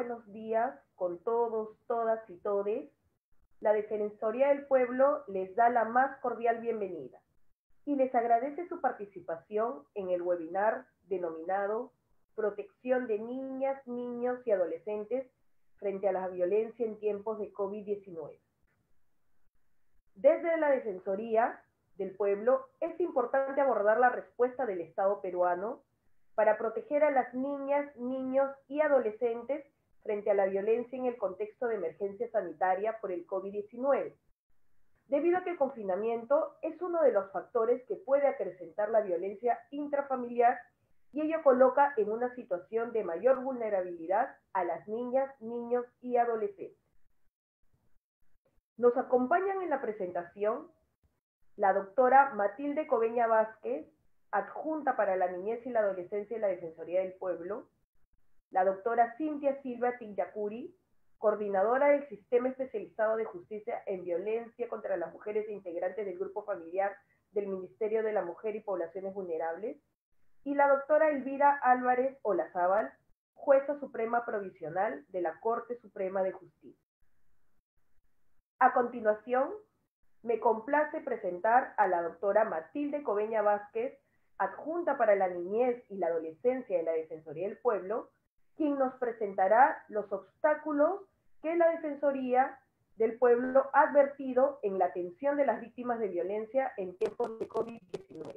buenos días con todos, todas y todes. La Defensoría del Pueblo les da la más cordial bienvenida y les agradece su participación en el webinar denominado Protección de niñas, niños y adolescentes frente a la violencia en tiempos de COVID-19. Desde la Defensoría del Pueblo es importante abordar la respuesta del Estado peruano para proteger a las niñas, niños y adolescentes frente a la violencia en el contexto de emergencia sanitaria por el COVID-19, debido a que el confinamiento es uno de los factores que puede acrecentar la violencia intrafamiliar y ello coloca en una situación de mayor vulnerabilidad a las niñas, niños y adolescentes. Nos acompañan en la presentación la doctora Matilde Cobeña Vázquez, adjunta para la niñez y la adolescencia de la Defensoría del Pueblo, la doctora Cintia Silva Tillacuri, coordinadora del Sistema Especializado de Justicia en Violencia contra las Mujeres e integrantes del Grupo Familiar del Ministerio de la Mujer y Poblaciones Vulnerables, y la doctora Elvira Álvarez Olazábal, jueza suprema provisional de la Corte Suprema de Justicia. A continuación, me complace presentar a la doctora Matilde Cobeña Vázquez, adjunta para la niñez y la adolescencia de la Defensoría del Pueblo, quien nos presentará los obstáculos que la Defensoría del Pueblo ha advertido en la atención de las víctimas de violencia en tiempos de COVID-19.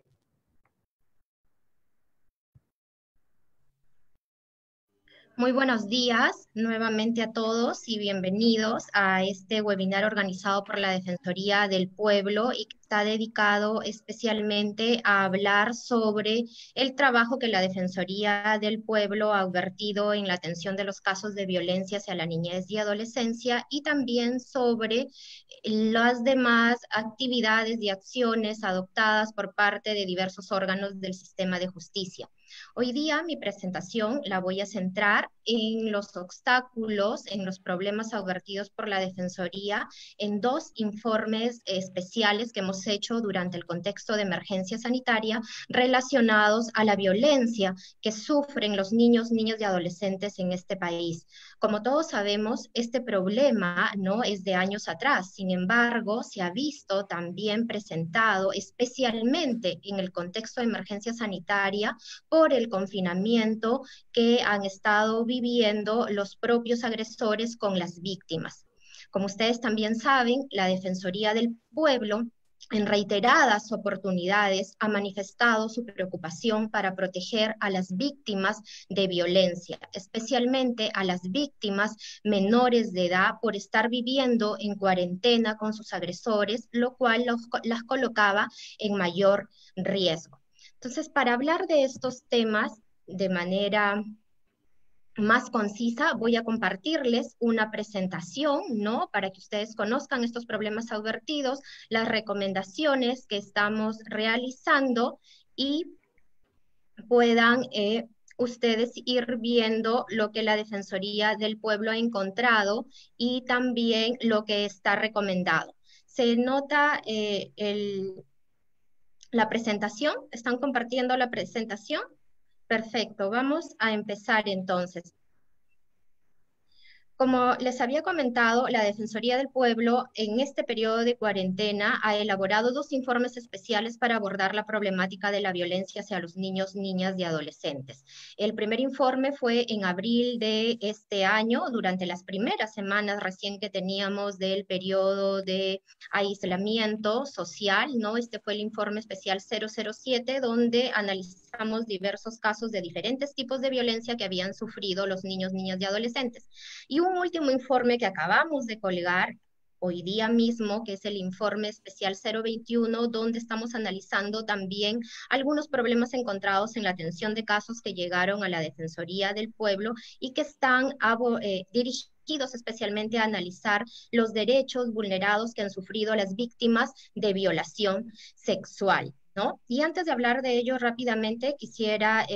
Muy buenos días nuevamente a todos y bienvenidos a este webinar organizado por la Defensoría del Pueblo y que está dedicado especialmente a hablar sobre el trabajo que la Defensoría del Pueblo ha advertido en la atención de los casos de violencia hacia la niñez y adolescencia y también sobre las demás actividades y acciones adoptadas por parte de diversos órganos del sistema de justicia. Hoy día mi presentación la voy a centrar en los obstáculos, en los problemas advertidos por la Defensoría en dos informes especiales que hemos hecho durante el contexto de emergencia sanitaria relacionados a la violencia que sufren los niños, niñas y adolescentes en este país. Como todos sabemos, este problema no es de años atrás, sin embargo, se ha visto también presentado especialmente en el contexto de emergencia sanitaria por el confinamiento que han estado viviendo los propios agresores con las víctimas. Como ustedes también saben, la Defensoría del Pueblo en reiteradas oportunidades ha manifestado su preocupación para proteger a las víctimas de violencia, especialmente a las víctimas menores de edad por estar viviendo en cuarentena con sus agresores, lo cual las colocaba en mayor riesgo. Entonces, para hablar de estos temas de manera más concisa, voy a compartirles una presentación, ¿no? Para que ustedes conozcan estos problemas advertidos, las recomendaciones que estamos realizando y puedan ustedes ir viendo lo que la Defensoría del Pueblo ha encontrado y también lo que está recomendado. Se nota la presentación, ¿están compartiendo la presentación? Perfecto, vamos a empezar entonces. Como les había comentado, la Defensoría del Pueblo en este periodo de cuarentena ha elaborado dos informes especiales para abordar la problemática de la violencia hacia los niños, niñas y adolescentes. El primer informe fue en abril de este año, durante las primeras semanas recién que teníamos del periodo de aislamiento social, ¿no? Este fue el informe especial 007, donde analizamos diversos casos de diferentes tipos de violencia que habían sufrido los niños, niñas y adolescentes. Y un último informe que acabamos de colgar hoy día mismo, que es el informe especial 021, donde estamos analizando también algunos problemas encontrados en la atención de casos que llegaron a la Defensoría del Pueblo y que están dirigidos especialmente a analizar los derechos vulnerados que han sufrido las víctimas de violación sexual, ¿no? Y antes de hablar de ello rápidamente, quisiera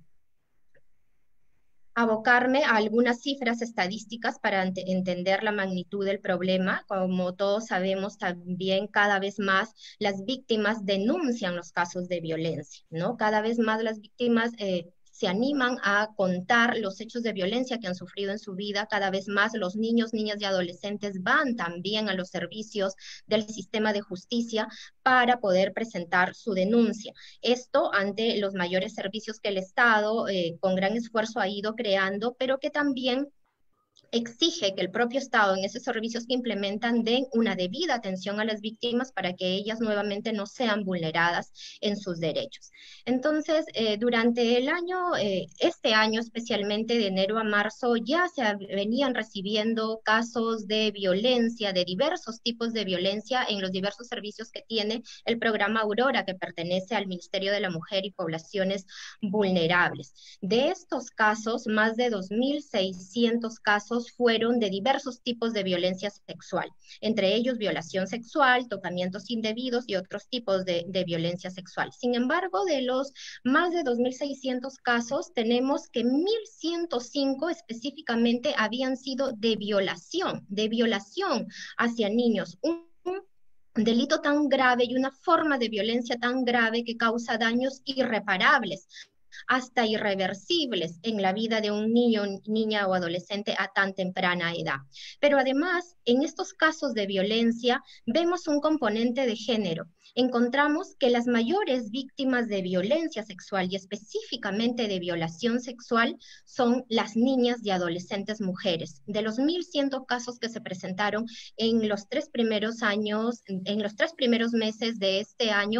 abocarme a algunas cifras estadísticas para entender la magnitud del problema. Como todos sabemos, también cada vez más las víctimas denuncian los casos de violencia, ¿no? Cada vez más las víctimas se animan a contar los hechos de violencia que han sufrido en su vida. Cada vez más los niños, niñas y adolescentes van también a los servicios del sistema de justicia para poder presentar su denuncia. Esto ante los mayores servicios que el Estado con gran esfuerzo ha ido creando, pero que también exige que el propio Estado en esos servicios que implementan den una debida atención a las víctimas para que ellas nuevamente no sean vulneradas en sus derechos. Entonces, durante el año, este año especialmente de enero a marzo, ya se venían recibiendo casos de violencia, de diversos tipos de violencia en los diversos servicios que tiene el programa Aurora, que pertenece al Ministerio de la Mujer y Poblaciones Vulnerables. De estos casos, más de 2.600 casos fueron de diversos tipos de violencia sexual, entre ellos violación sexual, tocamientos indebidos y otros tipos de violencia sexual. Sin embargo, de los más de 2.600 casos, tenemos que 1.105 específicamente habían sido de violación hacia niños. Un delito tan grave y una forma de violencia tan grave que causa daños irreparables, hasta irreversibles en la vida de un niño, niña o adolescente a tan temprana edad. Pero además, en estos casos de violencia, vemos un componente de género. Encontramos que las mayores víctimas de violencia sexual y específicamente de violación sexual son las niñas y adolescentes mujeres. De los 1.100 casos que se presentaron en los 3 primeros años, en los 3 primeros meses de este año,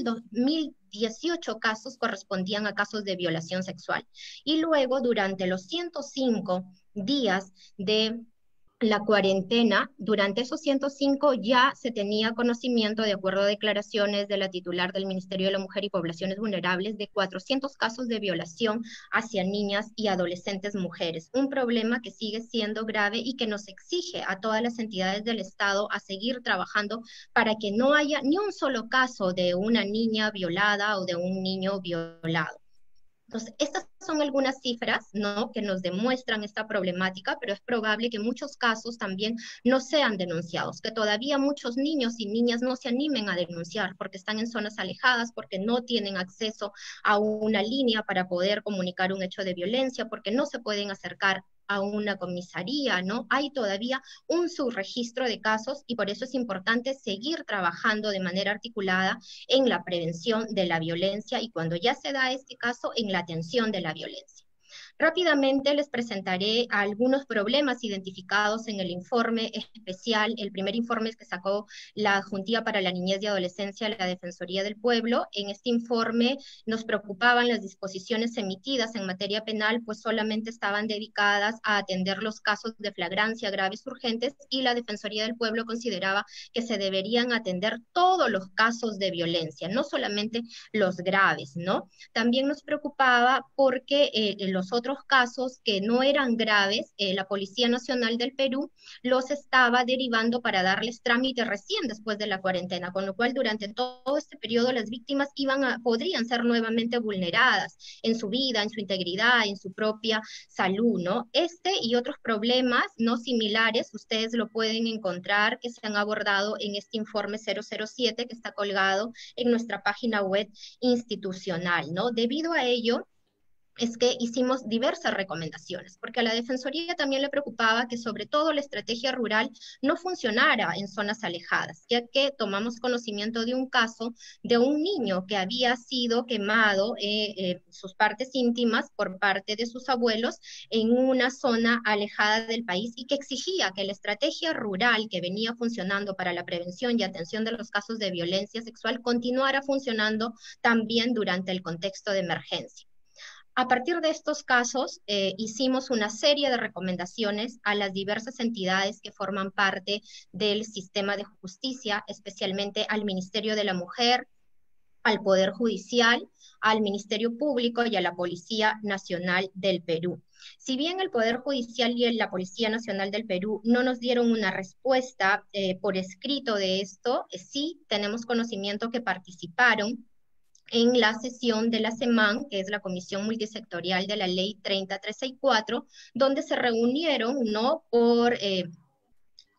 1.018 casos correspondían a casos de violación sexual. Y luego, durante los 105 días de la cuarentena, durante esos 105 ya se tenía conocimiento, de acuerdo a declaraciones de la titular del Ministerio de la Mujer y Poblaciones Vulnerables, de 400 casos de violación hacia niñas y adolescentes mujeres. Un problema que sigue siendo grave y que nos exige a todas las entidades del Estado a seguir trabajando para que no haya ni un solo caso de una niña violada o de un niño violado. Entonces, estas son algunas cifras, ¿no?, que nos demuestran esta problemática, pero es probable que muchos casos también no sean denunciados, que todavía muchos niños y niñas no se animen a denunciar porque están en zonas alejadas, porque no tienen acceso a una línea para poder comunicar un hecho de violencia, porque no se pueden acercar a una comisaría, ¿no? Hay todavía un subregistro de casos y por eso es importante seguir trabajando de manera articulada en la prevención de la violencia y cuando ya se da este caso, en la atención de la violencia. Rápidamente les presentaré algunos problemas identificados en el informe especial, el primer informe que sacó la Juntía para la Niñez y Adolescencia, la Defensoría del Pueblo. En este informe nos preocupaban las disposiciones emitidas en materia penal, pues solamente estaban dedicadas a atender los casos de flagrancia graves urgentes y la Defensoría del Pueblo consideraba que se deberían atender todos los casos de violencia, no solamente los graves, ¿no? También nos preocupaba porque los otros casos que no eran graves, la Policía Nacional del Perú los estaba derivando para darles trámite recién después de la cuarentena, con lo cual durante todo este periodo las víctimas podrían ser nuevamente vulneradas en su vida, en su integridad, en su propia salud, ¿no? Este y otros problemas no similares, ustedes lo pueden encontrar que se han abordado en este informe 007 que está colgado en nuestra página web institucional, ¿no? Debido a ello, es que hicimos diversas recomendaciones, porque a la Defensoría también le preocupaba que sobre todo la estrategia rural no funcionara en zonas alejadas, ya que tomamos conocimiento de un caso de un niño que había sido quemado sus partes íntimas por parte de sus abuelos en una zona alejada del país y que exigía que la estrategia rural que venía funcionando para la prevención y atención de los casos de violencia sexual continuara funcionando también durante el contexto de emergencia. A partir de estos casos, hicimos una serie de recomendaciones a las diversas entidades que forman parte del sistema de justicia, especialmente al Ministerio de la Mujer, al Poder Judicial, al Ministerio Público y a la Policía Nacional del Perú. Si bien el Poder Judicial y la Policía Nacional del Perú no nos dieron una respuesta por escrito de esto, sí tenemos conocimiento que participaron en la sesión de la SEMAN, que es la Comisión Multisectorial de la Ley 30364, donde se reunieron, ¿no?,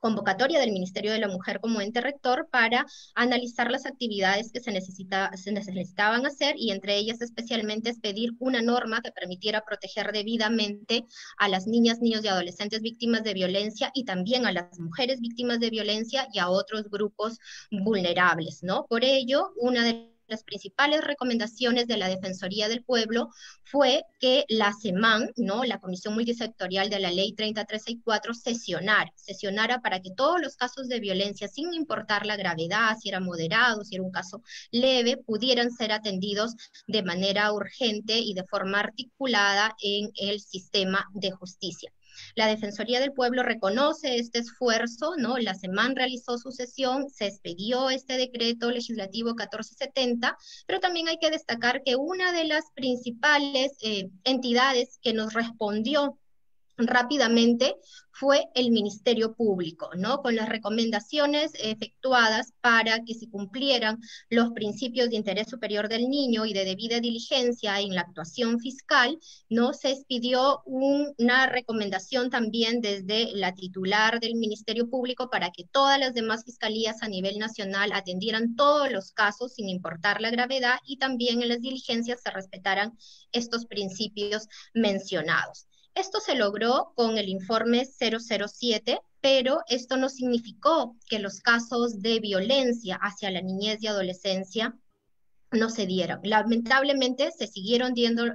convocatoria del Ministerio de la Mujer como ente rector para analizar las actividades que se necesitaban hacer, y entre ellas especialmente es pedir una norma que permitiera proteger debidamente a las niñas, niños y adolescentes víctimas de violencia, y también a las mujeres víctimas de violencia y a otros grupos vulnerables, ¿no? Por ello, una de las principales recomendaciones de la Defensoría del Pueblo fue que la CEMAN, ¿no?, la Comisión Multisectorial de la Ley 30364, sesionara para que todos los casos de violencia, sin importar la gravedad, si era moderado, si era un caso leve, pudieran ser atendidos de manera urgente y de forma articulada en el sistema de justicia. La Defensoría del Pueblo reconoce este esfuerzo, ¿no? La CEMAN realizó su sesión, se expedió este decreto legislativo 1470, pero también hay que destacar que una de las principales entidades que nos respondió rápidamente fue el Ministerio Público, ¿no? Con las recomendaciones efectuadas para que se cumplieran los principios de interés superior del niño y de debida diligencia en la actuación fiscal, ¿no? Se expidió una recomendación también desde la titular del Ministerio Público para que todas las demás fiscalías a nivel nacional atendieran todos los casos sin importar la gravedad, y también en las diligencias se respetaran estos principios mencionados. Esto se logró con el informe 007, pero esto no significó que los casos de violencia hacia la niñez y adolescencia no se dieron. Lamentablemente se siguieron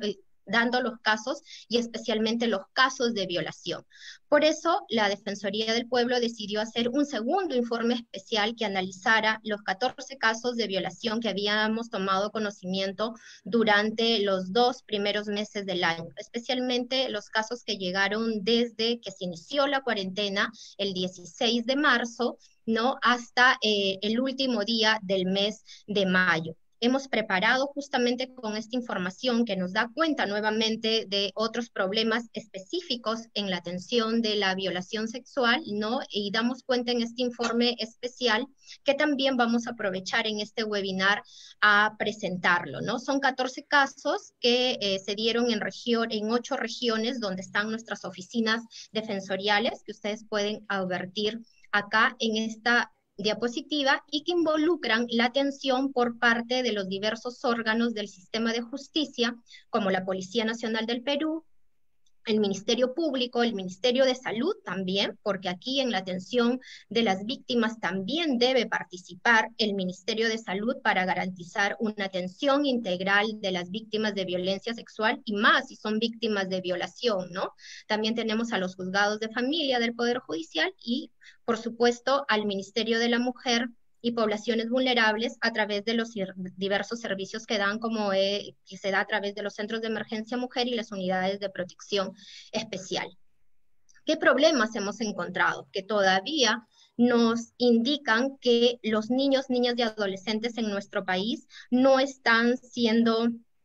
dando los casos, y especialmente los casos de violación. Por eso la Defensoría del Pueblo decidió hacer un segundo informe especial que analizara los 14 casos de violación que habíamos tomado conocimiento durante los 2 primeros meses del año, especialmente los casos que llegaron desde que se inició la cuarentena el 16 de marzo, ¿no?, hasta el último día del mes de mayo. Hemos preparado justamente con esta información que nos da cuenta nuevamente de otros problemas específicos en la atención de la violación sexual, ¿no? Y damos cuenta en este informe especial que también vamos a aprovechar en este webinar a presentarlo, ¿no? Son 14 casos que se dieron en 8 regiones donde están nuestras oficinas defensoriales, que ustedes pueden advertir acá en esta diapositiva, y que involucran la atención por parte de los diversos órganos del sistema de justicia, como la Policía Nacional del Perú, el Ministerio Público, el Ministerio de Salud también, porque aquí en la atención de las víctimas también debe participar el Ministerio de Salud para garantizar una atención integral de las víctimas de violencia sexual, y más si son víctimas de violación, ¿no? También tenemos a los juzgados de familia del Poder Judicial y, por supuesto, al Ministerio de la Mujer y poblaciones vulnerables a través de los diversos servicios que dan, como que se da a través de los centros de emergencia mujer y las unidades de protección especial. ¿Qué problemas hemos encontrado? Que todavía nos indican que los niños, niñas y adolescentes en nuestro país no están siendo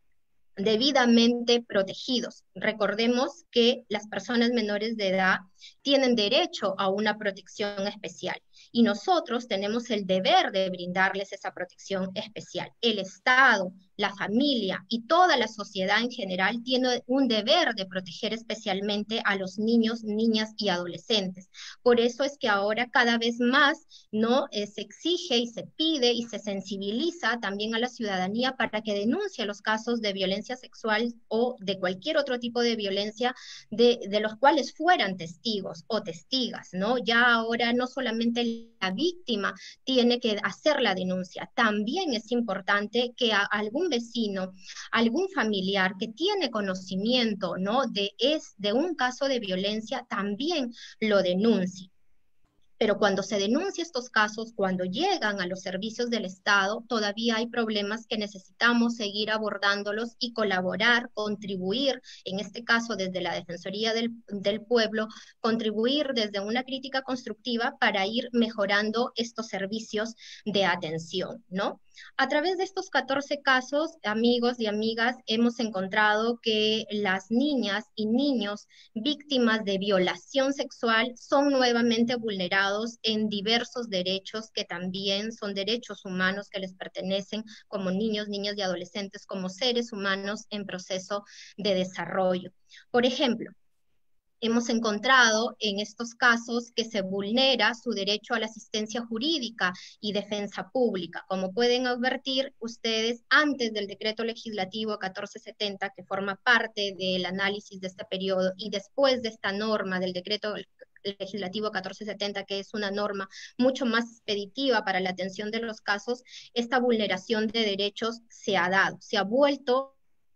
debidamente protegidos. Recordemos que las personas menores de edad tienen derecho a una protección especial, y nosotros tenemos el deber de brindarles esa protección especial. El Estado, la familia y toda la sociedad en general tiene un deber de proteger especialmente a los niños, niñas y adolescentes. Por eso es que ahora cada vez más, ¿no?, se exige y se pide y se sensibiliza también a la ciudadanía para que denuncie los casos de violencia sexual o de cualquier otro tipo de violencia de los cuales fueran testigos o testigas, ¿no? Ya ahora no solamente la víctima tiene que hacer la denuncia, también es importante que a algún vecino, algún familiar que tiene conocimiento, ¿no?, de un caso de violencia, también lo denuncie. Pero cuando se denuncian estos casos, cuando llegan a los servicios del Estado, todavía hay problemas que necesitamos seguir abordándolos y colaborar, contribuir, en este caso desde la Defensoría del Pueblo, contribuir desde una crítica constructiva para ir mejorando estos servicios de atención, ¿no? A través de estos 14 casos, amigos y amigas, hemos encontrado que las niñas y niños víctimas de violación sexual son nuevamente vulnerados en diversos derechos que también son derechos humanos que les pertenecen como niños, niñas y adolescentes, como seres humanos en proceso de desarrollo. Por ejemplo, hemos encontrado en estos casos que se vulnera su derecho a la asistencia jurídica y defensa pública. Como pueden advertir ustedes, antes del decreto legislativo 1470, que forma parte del análisis de este periodo, y después de esta norma del decreto legislativo 1470, que es una norma mucho más expeditiva para la atención de los casos, esta vulneración de derechos se ha dado, se ha vuelto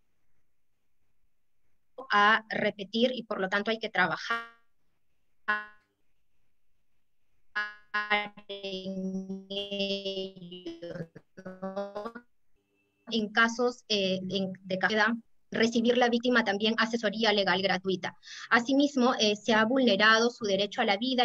a repetir y por lo tanto hay que trabajar en ello, ¿no? En casos de caída, recibir la víctima también asesoría legal gratuita. Asimismo, se ha vulnerado su derecho a la vida,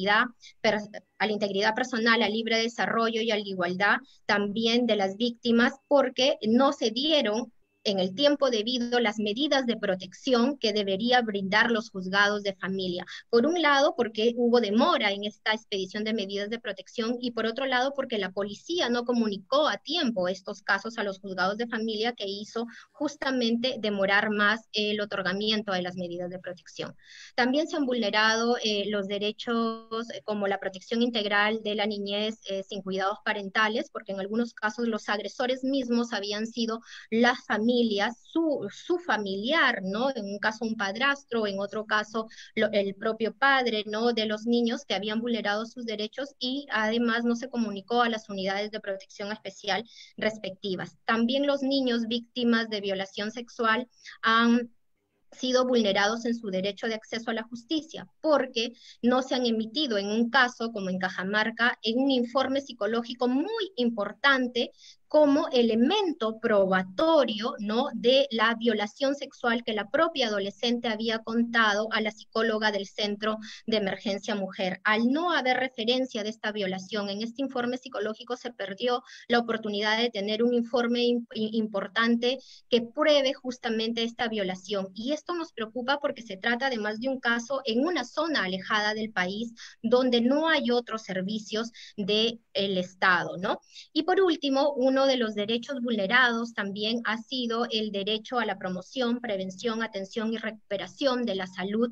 a la integridad personal, al libre desarrollo y a la igualdad también de las víctimas, porque no se dieron en el tiempo debido las medidas de protección que debería brindar los juzgados de familia. Por un lado, porque hubo demora en esta expedición de medidas de protección, y por otro lado, porque la policía no comunicó a tiempo estos casos a los juzgados de familia, que hizo justamente demorar más el otorgamiento de las medidas de protección. También se han vulnerado los derechos como la protección integral de la niñez sin cuidados parentales, porque en algunos casos los agresores mismos habían sido las familias, su familiar, ¿no? En un caso un padrastro, en otro caso el propio padre, ¿no? De los niños que habían vulnerado sus derechos, y además no se comunicó a las unidades de protección especial respectivas. También los niños víctimas de violación sexual han sido vulnerados en su derecho de acceso a la justicia, porque no se han emitido en un caso como en Cajamarca, en un informe psicológico muy importante como elemento probatorio, ¿no?, de la violación sexual que la propia adolescente había contado a la psicóloga del Centro de Emergencia Mujer. Al no haber referencia de esta violación en este informe psicológico, se perdió la oportunidad de tener un informe importante que pruebe justamente esta violación. Y esto nos preocupa porque se trata además de un caso en una zona alejada del país donde no hay otros servicios del Estado, ¿no? Y por último, uno de los derechos vulnerados también ha sido el derecho a la promoción, prevención, atención y recuperación de la salud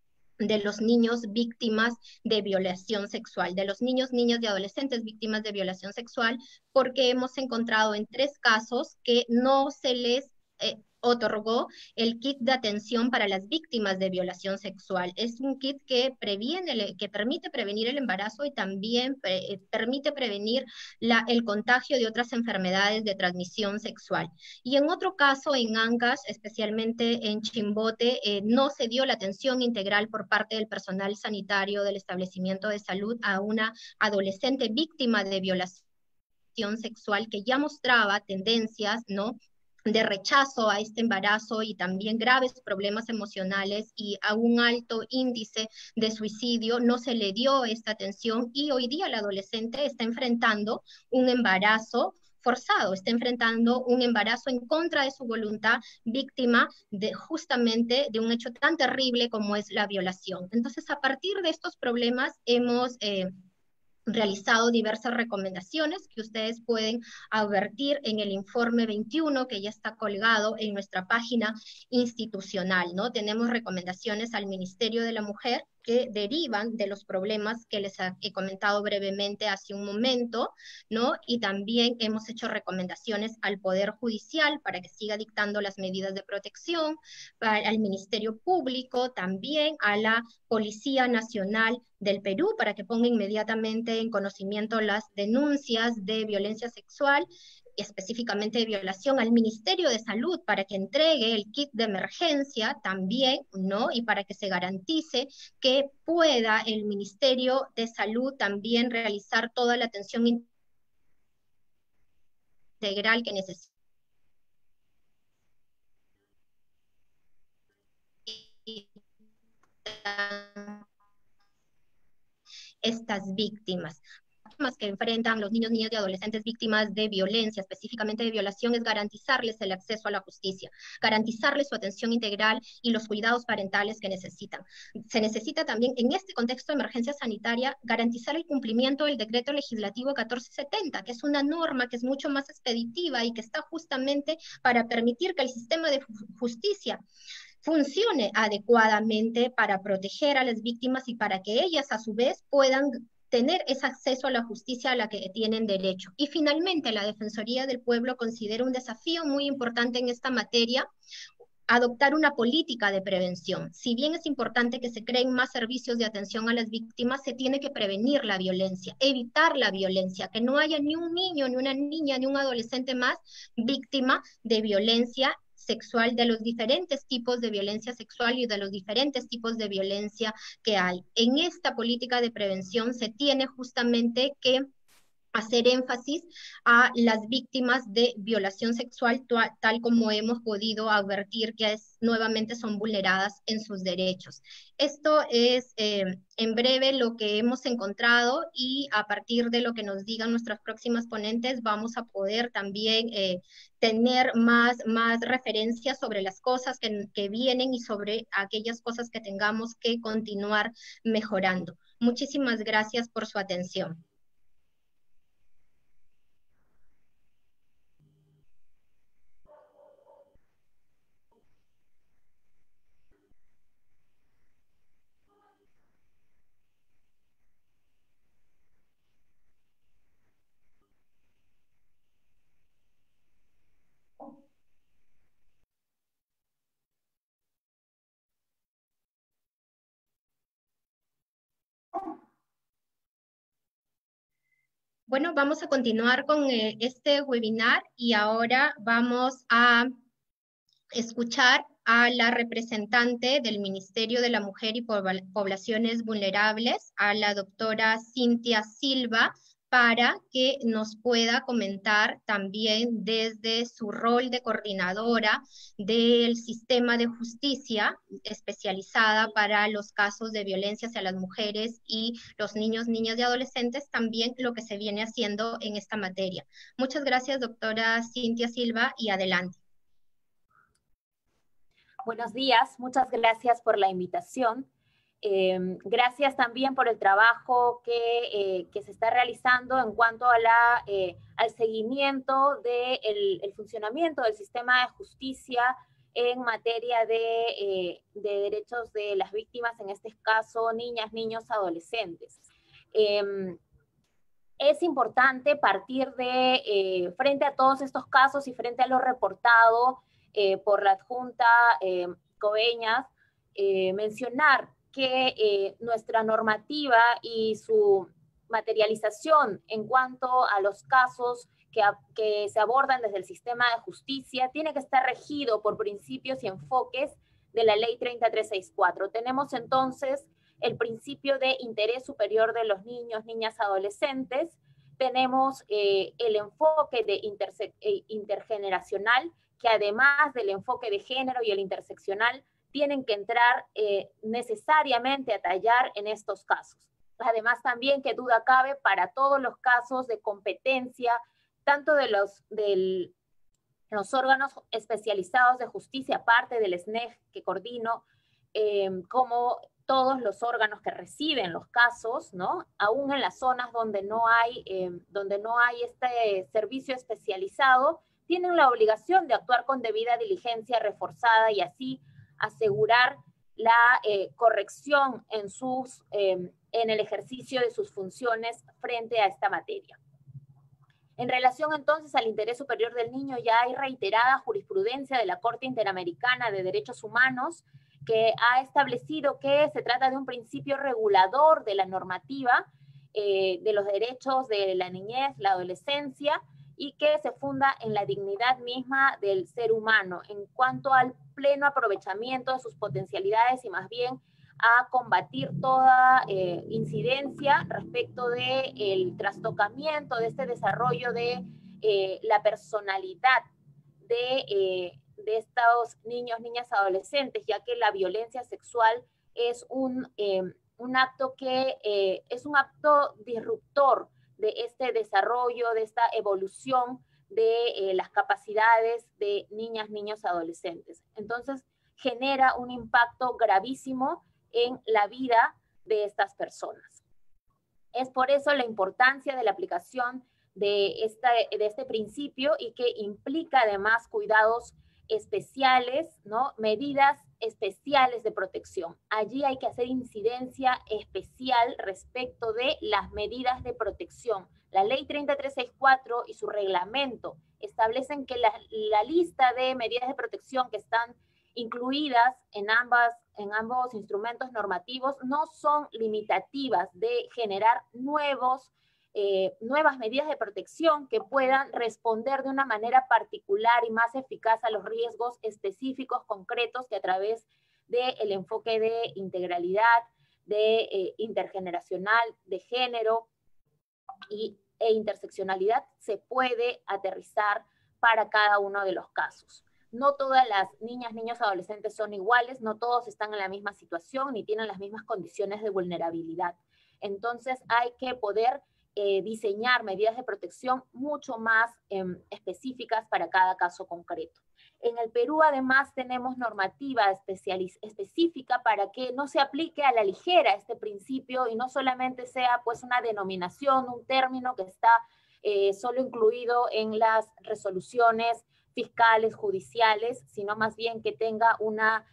de los niños víctimas de violación sexual, de los niños, niñas y adolescentes víctimas de violación sexual, porque hemos encontrado en 3 casos que no se les otorgó el kit de atención para las víctimas de violación sexual. Es un kit que que permite prevenir el embarazo y también permite prevenir el contagio de otras enfermedades de transmisión sexual. Y en otro caso, en Ancash, especialmente en Chimbote, no se dio la atención integral por parte del personal sanitario del establecimiento de salud a una adolescente víctima de violación sexual que ya mostraba tendencias, ¿no?, de rechazo a este embarazo y también graves problemas emocionales y a un alto índice de suicidio. No se le dio esta atención y hoy día la adolescente está enfrentando un embarazo forzado, está enfrentando un embarazo en contra de su voluntad, víctima de justamente de un hecho tan terrible como es la violación. Entonces, a partir de estos problemas hemos realizado diversas recomendaciones que ustedes pueden advertir en el informe 21 que ya está colgado en nuestra página institucional, ¿no? Tenemos recomendaciones al Ministerio de la Mujer que derivan de los problemas que les he comentado brevemente hace un momento, ¿no? Y también hemos hecho recomendaciones al Poder Judicial para que siga dictando las medidas de protección, al Ministerio Público, también a la Policía Nacional del Perú para que ponga inmediatamente en conocimiento las denuncias de violencia sexual, específicamente de violación, al Ministerio de Salud para que entregue el kit de emergencia también, ¿no? Y para que se garantice que pueda el Ministerio de Salud también realizar toda la atención integral que necesita estas víctimas que enfrentan los niños, niñas y adolescentes víctimas de violencia, específicamente de violación, es garantizarles el acceso a la justicia, garantizarles su atención integral y los cuidados parentales que necesitan. Se necesita también, en este contexto de emergencia sanitaria, garantizar el cumplimiento del decreto legislativo 1470, que es una norma que es mucho más expeditiva y que está justamente para permitir que el sistema de justicia funcione adecuadamente para proteger a las víctimas y para que ellas a su vez puedan tener ese acceso a la justicia a la que tienen derecho. Y finalmente, la Defensoría del Pueblo considera un desafío muy importante en esta materia adoptar una política de prevención. Si bien es importante que se creen más servicios de atención a las víctimas, se tiene que prevenir la violencia, evitar la violencia, que no haya ni un niño, ni una niña, ni un adolescente más víctima de violencia sexual, de los diferentes tipos de violencia sexual y de los diferentes tipos de violencia que hay. En esta política de prevención se tiene justamente que hacer énfasis a las víctimas de violación sexual, tal como hemos podido advertir que nuevamente son vulneradas en sus derechos. Esto es en breve lo que hemos encontrado y a partir de lo que nos digan nuestras próximas ponentes vamos a poder también tener más referencias sobre las cosas que vienen y sobre aquellas cosas que tengamos que continuar mejorando. Muchísimas gracias por su atención. Bueno, vamos a continuar con este webinar y ahora vamos a escuchar a la representante del Ministerio de la Mujer y Poblaciones Vulnerables, a la doctora Cintia Silva, para que nos pueda comentar también desde su rol de coordinadora del sistema de justicia especializada para los casos de violencia hacia las mujeres y los niños, niñas y adolescentes, también lo que se viene haciendo en esta materia. Muchas gracias, doctora Cintia Silva, y adelante. Buenos días, muchas gracias por la invitación. Gracias también por el trabajo que se está realizando en cuanto a al seguimiento del funcionamiento del sistema de justicia en materia de derechos de las víctimas, en este caso niñas, niños, adolescentes. Es importante partir frente a todos estos casos y frente a lo reportado por la adjunta Coveñas, mencionar que nuestra normativa y su materialización en cuanto a los casos que se abordan desde el sistema de justicia tiene que estar regido por principios y enfoques de la Ley 30364. Tenemos entonces el principio de interés superior de los niños, niñas, adolescentes. Tenemos el enfoque de intergeneracional, que además del enfoque de género y el interseccional, tienen que entrar necesariamente a tallar en estos casos. Además también, que duda cabe, para todos los casos de competencia, tanto de los órganos especializados de justicia, aparte del SNEJ que coordino, como todos los órganos que reciben los casos, ¿no? Aún en las zonas donde no hay este servicio especializado, tienen la obligación de actuar con debida diligencia reforzada y así asegurar la corrección en el ejercicio de sus funciones frente a esta materia. En relación entonces al interés superior del niño, ya hay reiterada jurisprudencia de la Corte Interamericana de Derechos Humanos que ha establecido que se trata de un principio regulador de la normativa de los derechos de la niñez, la adolescencia, y que se funda en la dignidad misma del ser humano en cuanto al pleno aprovechamiento de sus potencialidades y más bien a combatir toda incidencia respecto del trastocamiento de este desarrollo de la personalidad de estos niños, niñas, adolescentes, ya que la violencia sexual es un acto es un acto disruptor de este desarrollo, de esta evolución de las capacidades de niñas, niños, adolescentes. Entonces, genera un impacto gravísimo en la vida de estas personas. Es por eso la importancia de la aplicación de este principio y que implica además cuidados especiales, ¿no? Medidas especiales de protección. Allí hay que hacer incidencia especial respecto de las medidas de protección. La ley 30364 y su reglamento establecen que la lista de medidas de protección que están incluidas en ambos instrumentos normativos no son limitativas de generar nuevas medidas de protección que puedan responder de una manera particular y más eficaz a los riesgos específicos, concretos, que a través del enfoque de integralidad, de intergeneracional, de género e interseccionalidad se puede aterrizar para cada uno de los casos. No todas las niñas, niños, adolescentes son iguales, no todos están en la misma situación ni tienen las mismas condiciones de vulnerabilidad. Entonces hay que poder diseñar medidas de protección mucho más específicas para cada caso concreto. En el Perú además tenemos normativa específica para que no se aplique a la ligera este principio y no solamente sea pues una denominación, un término que está solo incluido en las resoluciones fiscales, judiciales, sino más bien que tenga una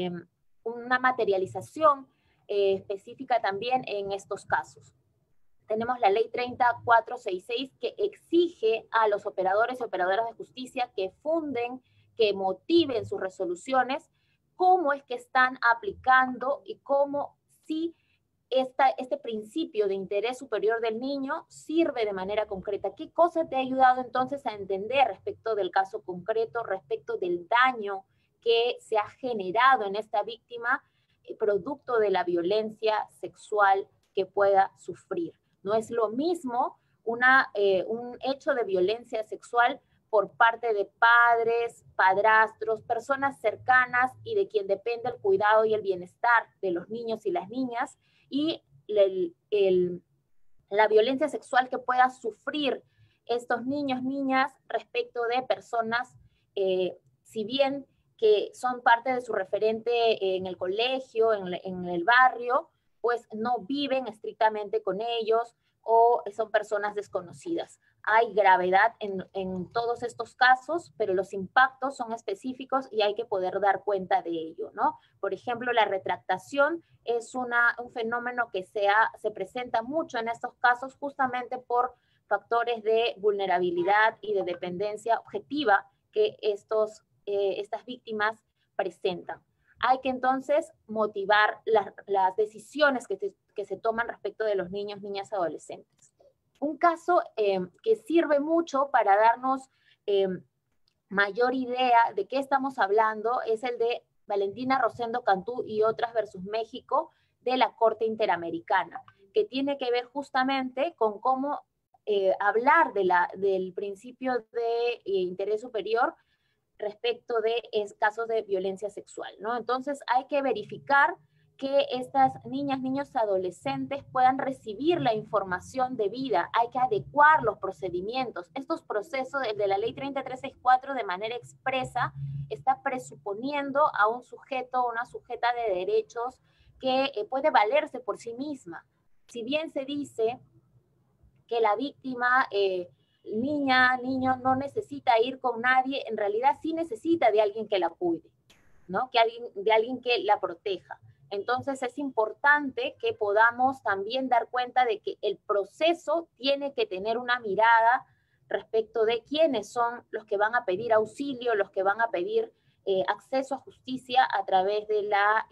materialización específica también en estos casos. Tenemos la ley 30466 que exige a los operadores y operadoras de justicia que funden, que motiven sus resoluciones, cómo es que están aplicando y cómo si este principio de interés superior del niño sirve de manera concreta. ¿Qué cosa te ha ayudado entonces a entender respecto del caso concreto, respecto del daño que se ha generado en esta víctima, producto de la violencia sexual que pueda sufrir? No es lo mismo un hecho de violencia sexual por parte de padres, padrastros, personas cercanas y de quien depende el cuidado y el bienestar de los niños y las niñas, y la violencia sexual que pueda sufrir estos niños, niñas, respecto de personas, si bien que son parte de su referente en el colegio, en el barrio, pues no viven estrictamente con ellos o son personas desconocidas. Hay gravedad en todos estos casos, pero los impactos son específicos y hay que poder dar cuenta de ello, ¿no? Por ejemplo, la retractación es un fenómeno que se presenta mucho en estos casos justamente por factores de vulnerabilidad y de dependencia objetiva que estas víctimas presentan. Hay que entonces motivar las decisiones que se toman respecto de los niños, niñas, adolescentes. Un caso que sirve mucho para darnos mayor idea de qué estamos hablando es el de Valentina Rosendo Cantú y otras versus México de la Corte Interamericana, que tiene que ver justamente con cómo hablar del principio de interés superior respecto de casos de violencia sexual, ¿no? Entonces hay que verificar que estas niñas, niños, adolescentes puedan recibir la información debida, hay que adecuar los procedimientos. Estos procesos, el de la ley 30364 de manera expresa, está presuponiendo a un sujeto o una sujeta de derechos que puede valerse por sí misma. Si bien se dice que la víctima niña, niño, no necesita ir con nadie, en realidad sí necesita de alguien que la cuide, ¿no? De alguien que la proteja. Entonces es importante que podamos también dar cuenta de que el proceso tiene que tener una mirada respecto de quiénes son los que van a pedir auxilio, los que van a pedir acceso a justicia a través de la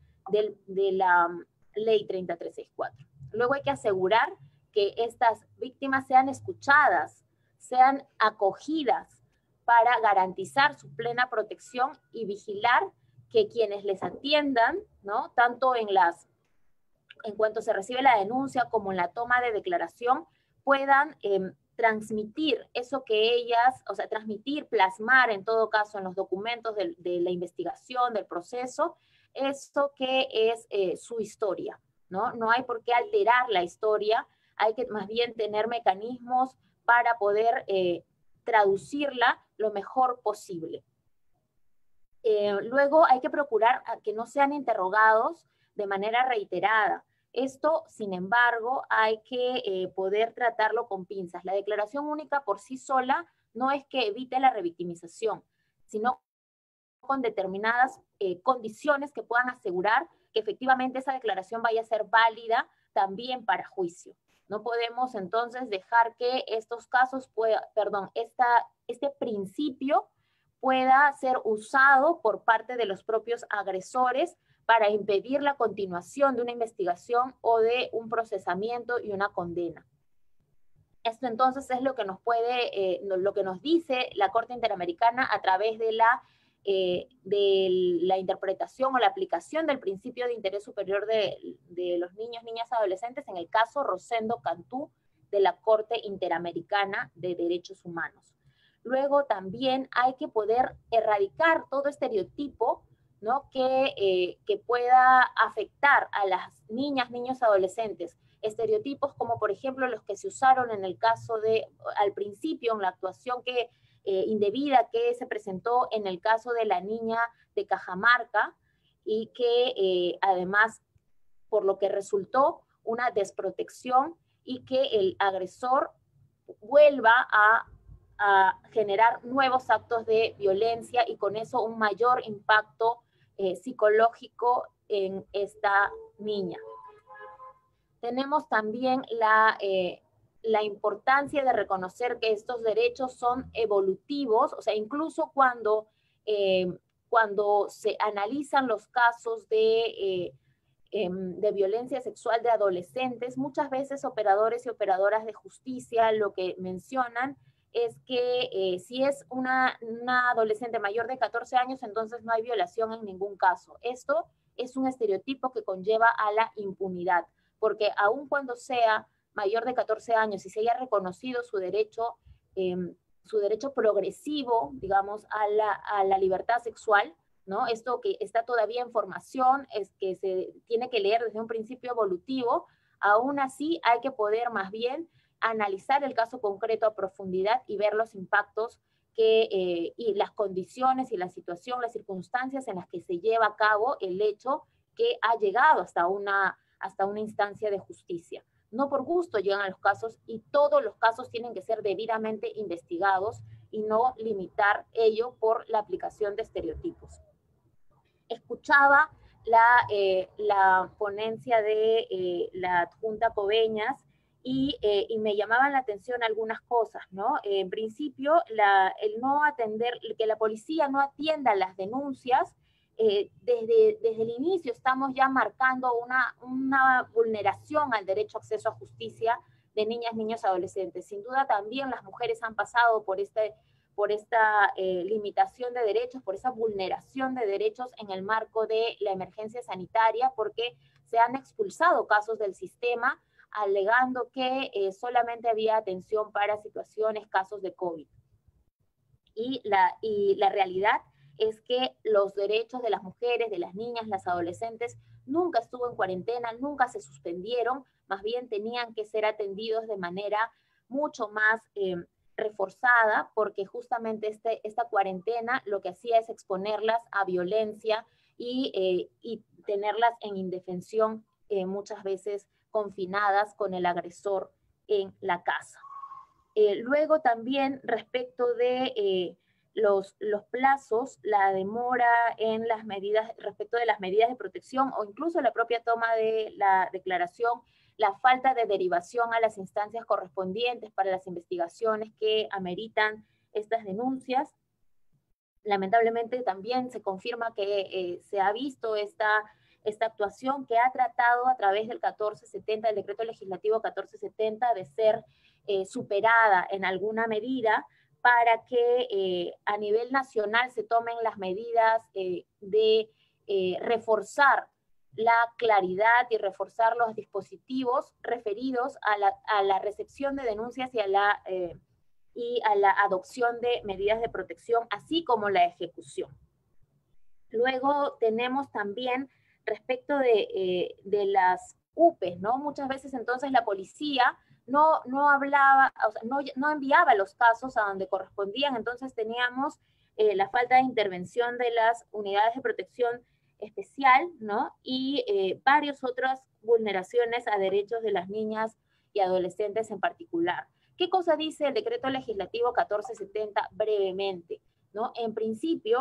ley 30364. Luego hay que asegurar que estas víctimas sean escuchadas, sean acogidas para garantizar su plena protección y vigilar que quienes les atiendan, ¿no? Tanto en cuanto se recibe la denuncia como en la toma de declaración, puedan transmitir eso que ellas, o sea, transmitir, plasmar en todo caso en los documentos de la investigación, del proceso, eso que es su historia, ¿no? No hay por qué alterar la historia, hay que más bien tener mecanismos para poder traducirla lo mejor posible. Luego hay que procurar que no sean interrogados de manera reiterada. Esto, sin embargo, hay que poder tratarlo con pinzas. La declaración única por sí sola no es que evite la revictimización, sino con determinadas condiciones que puedan asegurar que efectivamente esa declaración vaya a ser válida también para juicio. No podemos entonces dejar que estos casos este principio pueda ser usado por parte de los propios agresores para impedir la continuación de una investigación o de un procesamiento y una condena. Esto entonces es lo que lo que nos dice la Corte Interamericana a través de la interpretación o la aplicación del principio de interés superior de los niños, niñas, adolescentes, en el caso Rosendo Cantú de la Corte Interamericana de Derechos Humanos. Luego también hay que poder erradicar todo estereotipo, ¿no?, que pueda afectar a las niñas, niños, adolescentes. Estereotipos como, por ejemplo, los que se usaron en el caso al principio, en la actuación indebida que se presentó en el caso de la niña de Cajamarca, y que además, por lo que resultó una desprotección y que el agresor vuelva a generar nuevos actos de violencia y con eso un mayor impacto psicológico en esta niña. Tenemos también la importancia de reconocer que estos derechos son evolutivos, o sea, incluso cuando se analizan los casos de violencia sexual de adolescentes, muchas veces operadores y operadoras de justicia lo que mencionan es que si es una adolescente mayor de 14 años, entonces no hay violación en ningún caso. Esto es un estereotipo que conlleva a la impunidad, porque aun cuando sea mayor de 14 años y se haya reconocido su derecho progresivo, digamos, a la libertad sexual, ¿no? Esto que está todavía en formación, es que se tiene que leer desde un principio evolutivo, aún así hay que poder más bien analizar el caso concreto a profundidad y ver los impactos y las condiciones y la situación, las circunstancias en las que se lleva a cabo el hecho que ha llegado hasta una instancia de justicia. No por gusto llegan a los casos, y todos los casos tienen que ser debidamente investigados y no limitar ello por la aplicación de estereotipos. Escuchaba la ponencia de la adjunta Coveñas y me llamaban la atención algunas cosas, ¿no? En principio, que la policía no atienda las denuncias. Desde el inicio estamos ya marcando una vulneración al derecho a acceso a justicia de niñas, niños, adolescentes. Sin duda también las mujeres han pasado por esta limitación de derechos, por esa vulneración de derechos en el marco de la emergencia sanitaria, porque se han expulsado casos del sistema alegando que solamente había atención para situaciones, casos de COVID. Y la realidad es que los derechos de las mujeres, de las niñas, las adolescentes, nunca estuvo en cuarentena, nunca se suspendieron, más bien tenían que ser atendidos de manera mucho más reforzada, porque justamente esta cuarentena lo que hacía es exponerlas a violencia y tenerlas en indefensión, muchas veces confinadas con el agresor en la casa. Luego también respecto de los plazos, la demora en las medidas, respecto de las medidas de protección o incluso la propia toma de la declaración, la falta de derivación a las instancias correspondientes para las investigaciones que ameritan estas denuncias. Lamentablemente también se confirma que se ha visto esta actuación que ha tratado a través del 1470, del decreto legislativo 1470, de ser superada en alguna medida para que a nivel nacional se tomen las medidas de reforzar la claridad y reforzar los dispositivos referidos a la recepción de denuncias y a la adopción de medidas de protección, así como la ejecución. Luego tenemos también respecto de las UPEs, ¿no? Muchas veces entonces la policía no hablaba, o sea, no enviaba los casos a donde correspondían, entonces teníamos la falta de intervención de las unidades de protección especial, ¿no? Y varias otras vulneraciones a derechos de las niñas y adolescentes en particular. ¿Qué cosa dice el decreto legislativo 1470 brevemente? ¿No? En principio,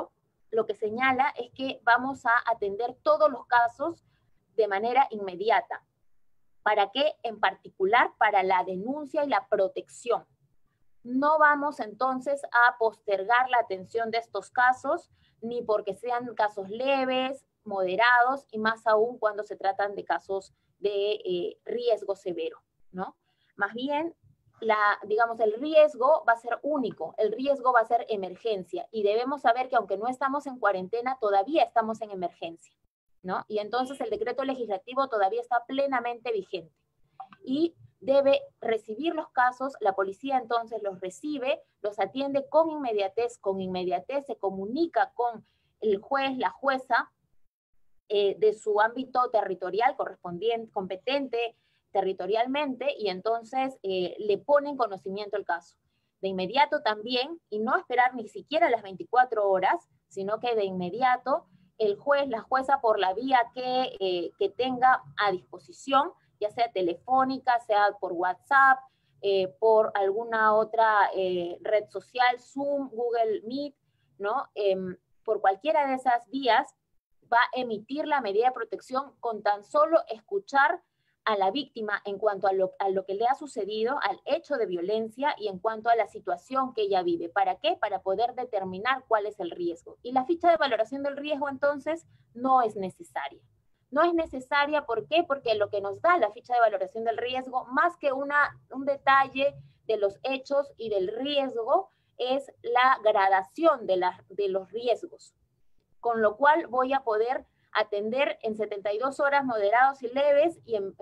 lo que señala es que vamos a atender todos los casos de manera inmediata. ¿Para qué? En particular para la denuncia y la protección. No vamos entonces a postergar la atención de estos casos, ni porque sean casos leves, moderados, y más aún cuando se tratan de casos de riesgo severo, ¿no? Más bien, digamos, el riesgo va a ser único, el riesgo va a ser emergencia, y debemos saber que aunque no estamos en cuarentena, todavía estamos en emergencia, ¿no? Y entonces el decreto legislativo todavía está plenamente vigente. Y debe recibir los casos, la policía entonces los recibe, los atiende con inmediatez se comunica con el juez, la jueza, de su ámbito territorial correspondiente, competente territorialmente, y entonces le pone en conocimiento el caso. De inmediato también, y no esperar ni siquiera las 24 horas, sino que de inmediato el juez, la jueza, por la vía que tenga a disposición, ya sea telefónica, sea por WhatsApp, por alguna otra red social, Zoom, Google Meet, ¿no? Por cualquiera de esas vías va a emitir la medida de protección con tan solo escuchar a la víctima en cuanto a lo que le ha sucedido, al hecho de violencia y en cuanto a la situación que ella vive. ¿Para qué? Para poder determinar cuál es el riesgo. Y la ficha de valoración del riesgo entonces no es necesaria. No es necesaria, ¿por qué? Porque lo que nos da la ficha de valoración del riesgo, más que un detalle de los hechos y del riesgo, es la gradación de los riesgos. Con lo cual voy a poder atender en 72 horas moderados y leves y en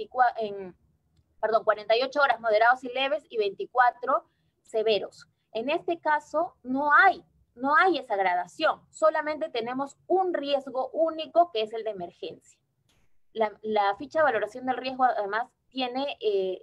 48 horas moderados y leves y 24 severos. En este caso no hay esa gradación, solamente tenemos un riesgo único que es el de emergencia. La ficha de valoración del riesgo además tiene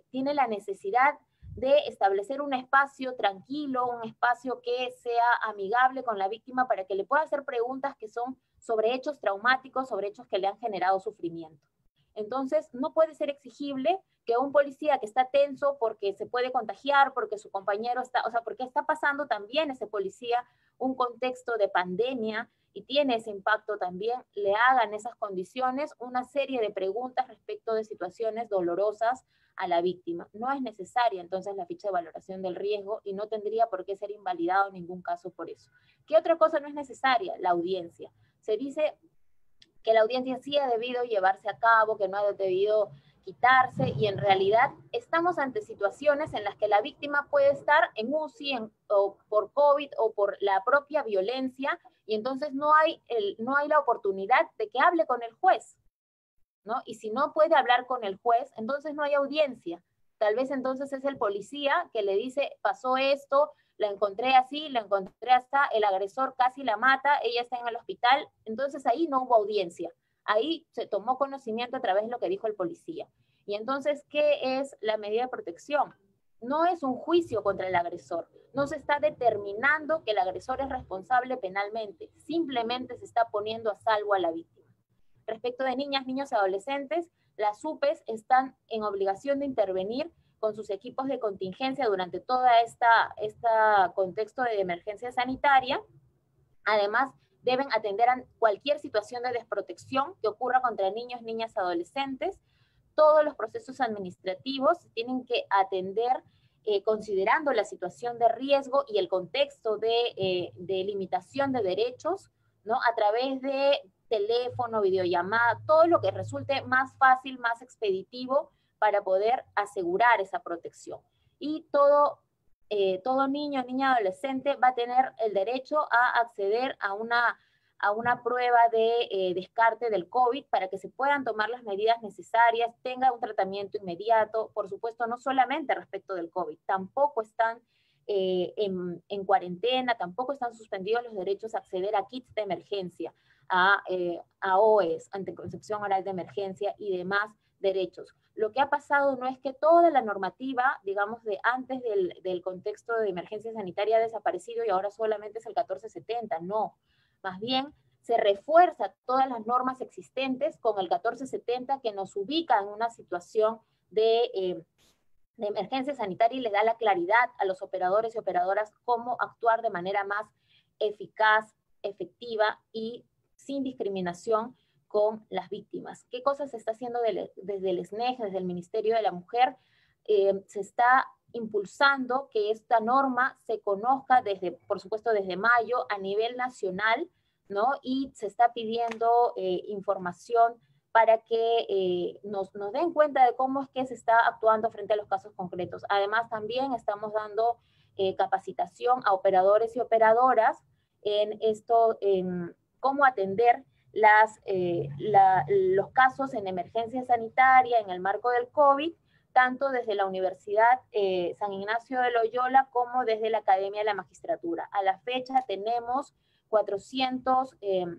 la necesidad de establecer un espacio tranquilo, un espacio que sea amigable con la víctima para que le pueda hacer preguntas que son sobre hechos traumáticos, sobre hechos que le han generado sufrimiento. Entonces, no puede ser exigible que un policía que está tenso porque se puede contagiar, porque su compañero está, o sea, porque está pasando también ese policía un contexto de pandemia y tiene ese impacto también, le hagan esas condiciones una serie de preguntas respecto de situaciones dolorosas a la víctima. No es necesaria entonces la ficha de valoración del riesgo y no tendría por qué ser invalidado en ningún caso por eso. ¿Qué otra cosa no es necesaria? La audiencia. Se dice que la audiencia sí ha debido llevarse a cabo, que no ha debido quitarse, y en realidad estamos ante situaciones en las que la víctima puede estar en UCI o por COVID o por la propia violencia, y entonces no hay la oportunidad de que hable con el juez, ¿no? Y si no puede hablar con el juez, entonces no hay audiencia. Tal vez entonces es el policía que le dice, pasó esto, la encontré así, la encontré hasta, el agresor casi la mata, ella está en el hospital, entonces ahí no hubo audiencia. Ahí se tomó conocimiento a través de lo que dijo el policía. Y entonces, ¿qué es la medida de protección? No es un juicio contra el agresor. No se está determinando que el agresor es responsable penalmente. Simplemente se está poniendo a salvo a la víctima. Respecto de niñas, niños y adolescentes, las UPEs están en obligación de intervenir con sus equipos de contingencia durante toda este contexto de emergencia sanitaria. Además, deben atender a cualquier situación de desprotección que ocurra contra niños, niñas y adolescentes. Todos los procesos administrativos tienen que atender considerando la situación de riesgo y el contexto de limitación de derechos, ¿no? A través de teléfono, videollamada, todo lo que resulte más fácil, más expeditivo para poder asegurar esa protección. Y todo niño, niña, adolescente va a tener el derecho a acceder a una prueba de descarte del COVID para que se puedan tomar las medidas necesarias, tenga un tratamiento inmediato, por supuesto, no solamente respecto del COVID, tampoco están en cuarentena, tampoco están suspendidos los derechos a acceder a kits de emergencia, a OES, anticoncepción oral de emergencia y demás derechos. Lo que ha pasado no es que toda la normativa, digamos, de antes del contexto de emergencia sanitaria ha desaparecido y ahora solamente es el 1470, no. Más bien, se refuerza todas las normas existentes con el 1470 que nos ubica en una situación de emergencia sanitaria y le da la claridad a los operadores y operadoras cómo actuar de manera más eficaz, efectiva y sin discriminación con las víctimas. ¿Qué cosas se está haciendo desde el SNEG, desde el Ministerio de la Mujer? Se está impulsando que esta norma se conozca por supuesto, desde mayo a nivel nacional, ¿no? Y se está pidiendo información para que nos den cuenta de cómo es que se está actuando frente a los casos concretos. Además, también estamos dando capacitación a operadores y operadoras en cómo atender los casos en emergencia sanitaria en el marco del COVID, tanto desde la Universidad San Ignacio de Loyola como desde la Academia de la Magistratura. A la fecha tenemos 400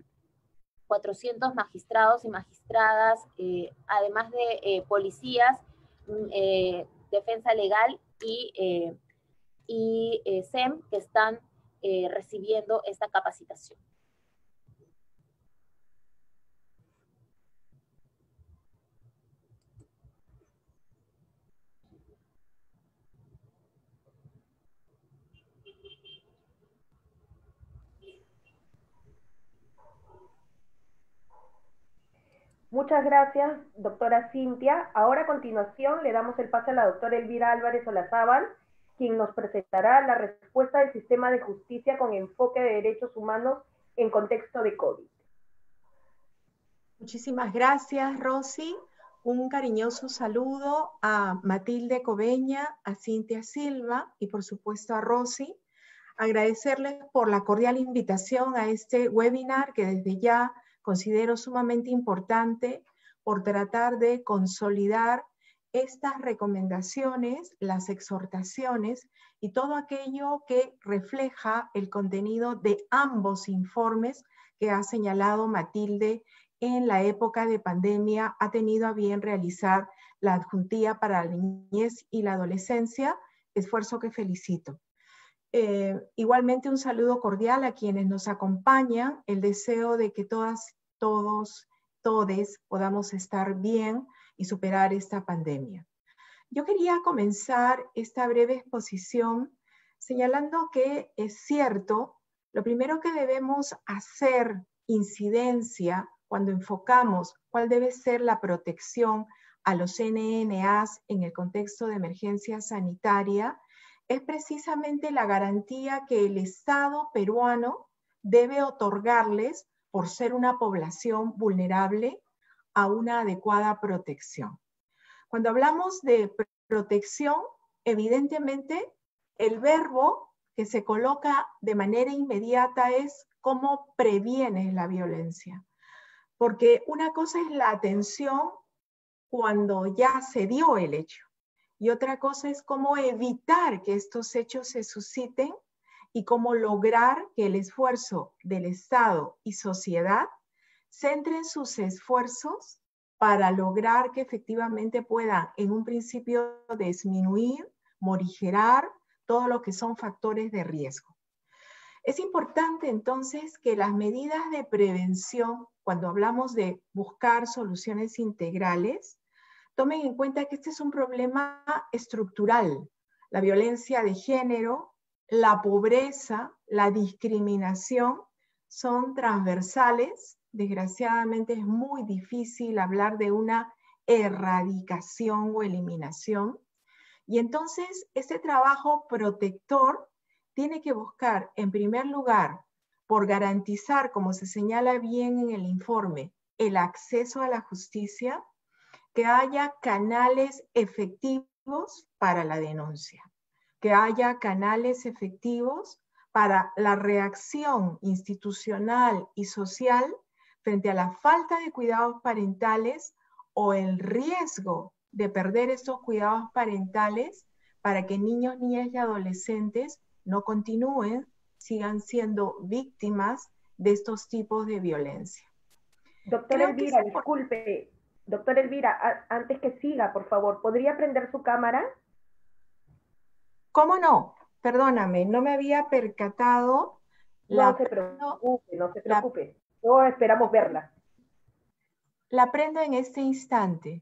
magistrados y magistradas, además de policías, defensa legal y SEM, que están recibiendo esta capacitación. Muchas gracias, doctora Cintia. Ahora a continuación le damos el pase a la doctora Elvira Álvarez Olazábal, quien nos presentará la respuesta del sistema de justicia con enfoque de derechos humanos en contexto de COVID. Muchísimas gracias, Rosy. Un cariñoso saludo a Matilde Cobeña, a Cintia Silva y por supuesto a Rosy. Agradecerles por la cordial invitación a este webinar que desde ya considero sumamente importante por tratar de consolidar estas recomendaciones, las exhortaciones y todo aquello que refleja el contenido de ambos informes que ha señalado Matilde en la época de pandemia. Ha tenido a bien realizar la adjuntía para la niñez y la adolescencia, esfuerzo que felicito. Igualmente un saludo cordial a quienes nos acompañan, el deseo de que todas, todos, todes podamos estar bien y superar esta pandemia. Yo quería comenzar esta breve exposición señalando que es cierto, lo primero que debemos hacer incidencia cuando enfocamos cuál debe ser la protección a los NNAs en el contexto de emergencia sanitaria, es precisamente la garantía que el Estado peruano debe otorgarles por ser una población vulnerable a una adecuada protección. Cuando hablamos de protección, evidentemente el verbo que se coloca de manera inmediata es cómo previenes la violencia. Porque una cosa es la atención cuando ya se dio el hecho. Y otra cosa es cómo evitar que estos hechos se susciten y cómo lograr que el esfuerzo del Estado y sociedad centren sus esfuerzos para lograr que efectivamente puedan en un principio disminuir, morigerar todo lo que son factores de riesgo. Es importante entonces que las medidas de prevención, cuando hablamos de buscar soluciones integrales, tomen en cuenta que este es un problema estructural. La violencia de género, la pobreza, la discriminación son transversales. Desgraciadamente es muy difícil hablar de una erradicación o eliminación. Y entonces este trabajo protector tiene que buscar, en primer lugar, por garantizar, como se señala bien en el informe, el acceso a la justicia, que haya canales efectivos para la denuncia, que haya canales efectivos para la reacción institucional y social frente a la falta de cuidados parentales o el riesgo de perder estos cuidados parentales para que niños, niñas y adolescentes no continúen, sigan siendo víctimas de estos tipos de violencia. Doctora Elvira, disculpe. Doctora Elvira, antes que siga, por favor, ¿podría prender su cámara? ¿Cómo no? Perdóname, no me había percatado. No se preocupe, no se preocupe. No esperamos verla. La prendo en este instante.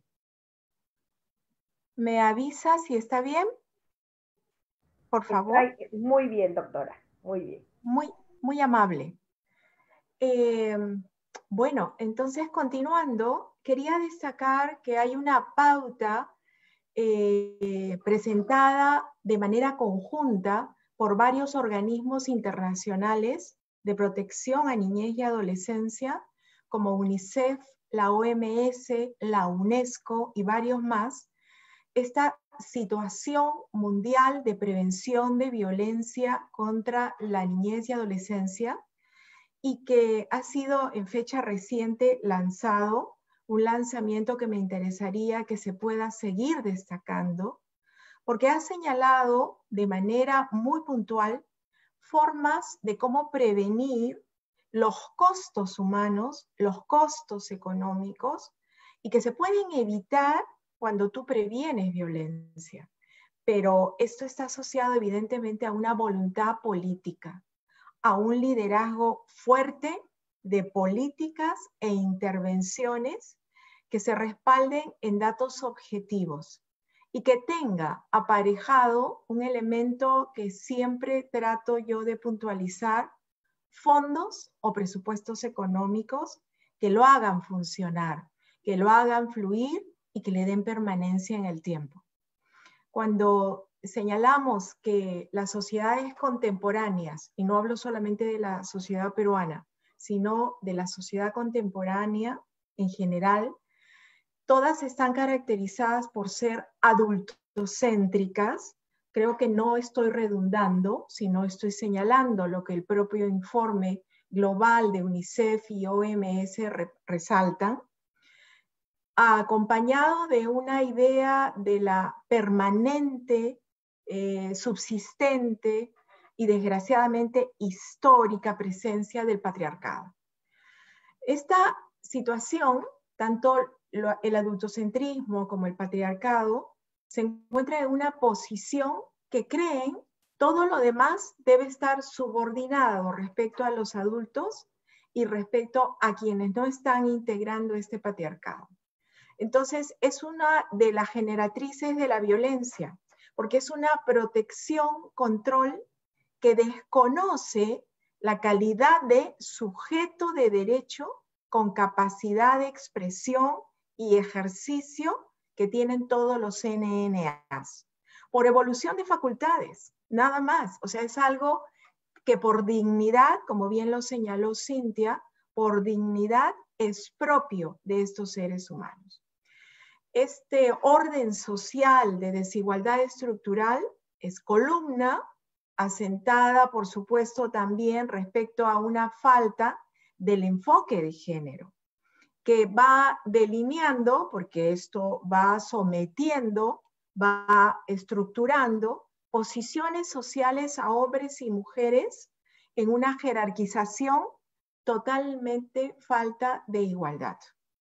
¿Me avisa si está bien? Por favor. Muy bien, doctora. Muy bien. Muy amable. Bueno, entonces continuando, quería destacar que hay una pauta presentada de manera conjunta por varios organismos internacionales de protección a niñez y adolescencia, como UNICEF, la OMS, la UNESCO y varios más, esta situación mundial de prevención de violencia contra la niñez y adolescencia, y que ha sido en fecha reciente lanzado, un lanzamiento que me interesaría que se pueda seguir destacando, porque ha señalado de manera muy puntual formas de cómo prevenir los costos humanos, los costos económicos, y que se pueden evitar cuando tú previenes violencia. Pero esto está asociado evidentemente a una voluntad política, a un liderazgo fuerte de políticas e intervenciones que se respalden en datos objetivos y que tenga aparejado un elemento que siempre trato yo de puntualizar: fondos o presupuestos económicos que lo hagan funcionar, que lo hagan fluir y que le den permanencia en el tiempo. Cuando señalamos que las sociedades contemporáneas, y no hablo solamente de la sociedad peruana, sino de la sociedad contemporánea en general, todas están caracterizadas por ser adultocéntricas. Creo que no estoy redundando, sino estoy señalando lo que el propio informe global de UNICEF y OMS resaltan, acompañado de una idea de la permanente, subsistente y desgraciadamente histórica presencia del patriarcado. Esta situación, tanto el adultocentrismo como el patriarcado, se encuentra en una posición que creen todo lo demás debe estar subordinado respecto a los adultos y respecto a quienes no están integrando este patriarcado. Entonces, es una de las generatrices de la violencia, porque es una protección, control, que desconoce la calidad de sujeto de derecho con capacidad de expresión y ejercicio que tienen todos los NNAs, por evolución de facultades, nada más. O sea, es algo que por dignidad, como bien lo señaló Cintia, por dignidad es propio de estos seres humanos. Este orden social de desigualdad estructural es columna asentada, por supuesto, también respecto a una falta del enfoque de género, que va delineando, porque esto va sometiendo, va estructurando posiciones sociales a hombres y mujeres en una jerarquización totalmente falta de igualdad.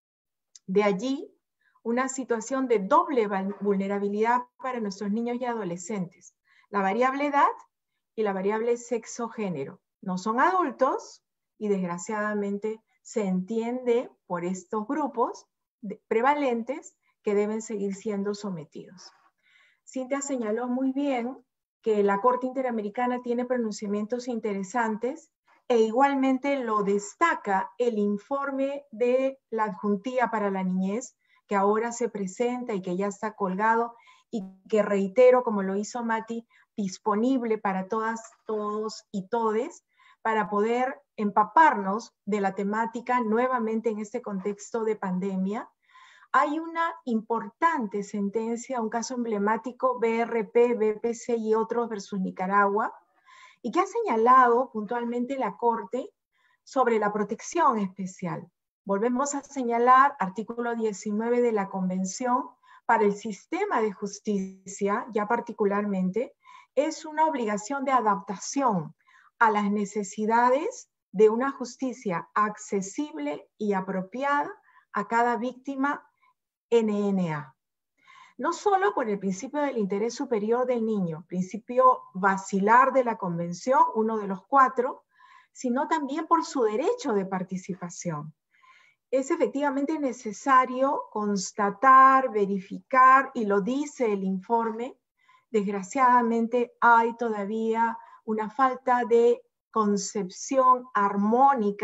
De allí una situación de doble vulnerabilidad para nuestros niños y adolescentes. La variable edad y la variable sexo-género. No son adultos y desgraciadamente se entiende por estos grupos prevalentes que deben seguir siendo sometidos. Cintia señaló muy bien que la Corte Interamericana tiene pronunciamientos interesantes e igualmente lo destaca el informe de la Adjuntía para la Niñez, que ahora se presenta y que ya está colgado y que, reitero, como lo hizo Mati, disponible para todas, todos y todes, para poder empaparnos de la temática nuevamente en este contexto de pandemia. Hay una importante sentencia, un caso emblemático, BRP, BPC y otros versus Nicaragua, y que ha señalado puntualmente la Corte sobre la protección especial. Volvemos a señalar artículo 19 de la Convención para el sistema de justicia, ya particularmente, es una obligación de adaptación a las necesidades de una justicia accesible y apropiada a cada víctima NNA. No solo por el principio del interés superior del niño, principio basilar de la Convención, uno de los 4, sino también por su derecho de participación. Es efectivamente necesario constatar, verificar, y lo dice el informe, desgraciadamente hay todavía una falta de concepción armónica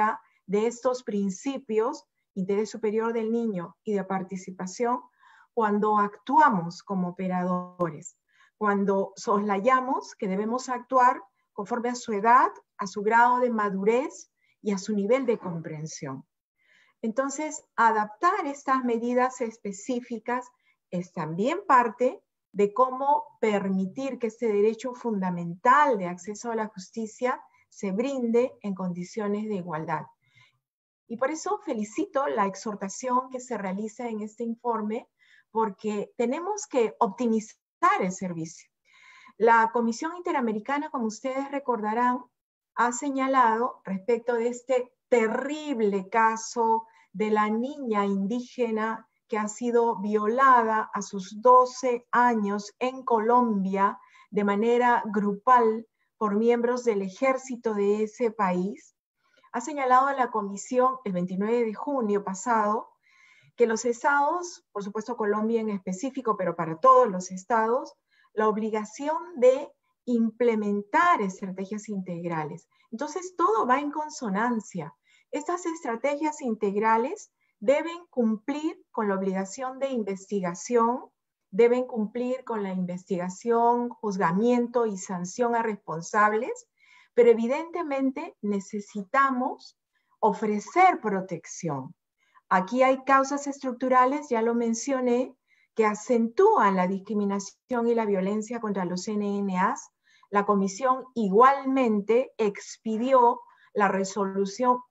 de estos principios, interés superior del niño y de participación, cuando actuamos como operadores, cuando soslayamos que debemos actuar conforme a su edad, a su grado de madurez y a su nivel de comprensión. Entonces, adaptar estas medidas específicas es también parte de cómo permitir que este derecho fundamental de acceso a la justicia se brinde en condiciones de igualdad. Y por eso felicito la exhortación que se realiza en este informe, porque tenemos que optimizar el servicio. La Comisión Interamericana, como ustedes recordarán, ha señalado respecto de este terrible caso de la niña indígena que ha sido violada a sus 12 años en Colombia de manera grupal por miembros del ejército de ese país. Ha señalado a la Comisión el 29 de junio pasado que los estados, por supuesto Colombia en específico, pero para todos los estados, la obligación de implementar estrategias integrales. Entonces todo va en consonancia. Estas estrategias integrales deben cumplir con la obligación de investigación, deben cumplir con la investigación, juzgamiento y sanción a responsables, pero evidentemente necesitamos ofrecer protección. Aquí hay causas estructurales, ya lo mencioné, que acentúan la discriminación y la violencia contra los NNAs. La Comisión igualmente expidió la resolución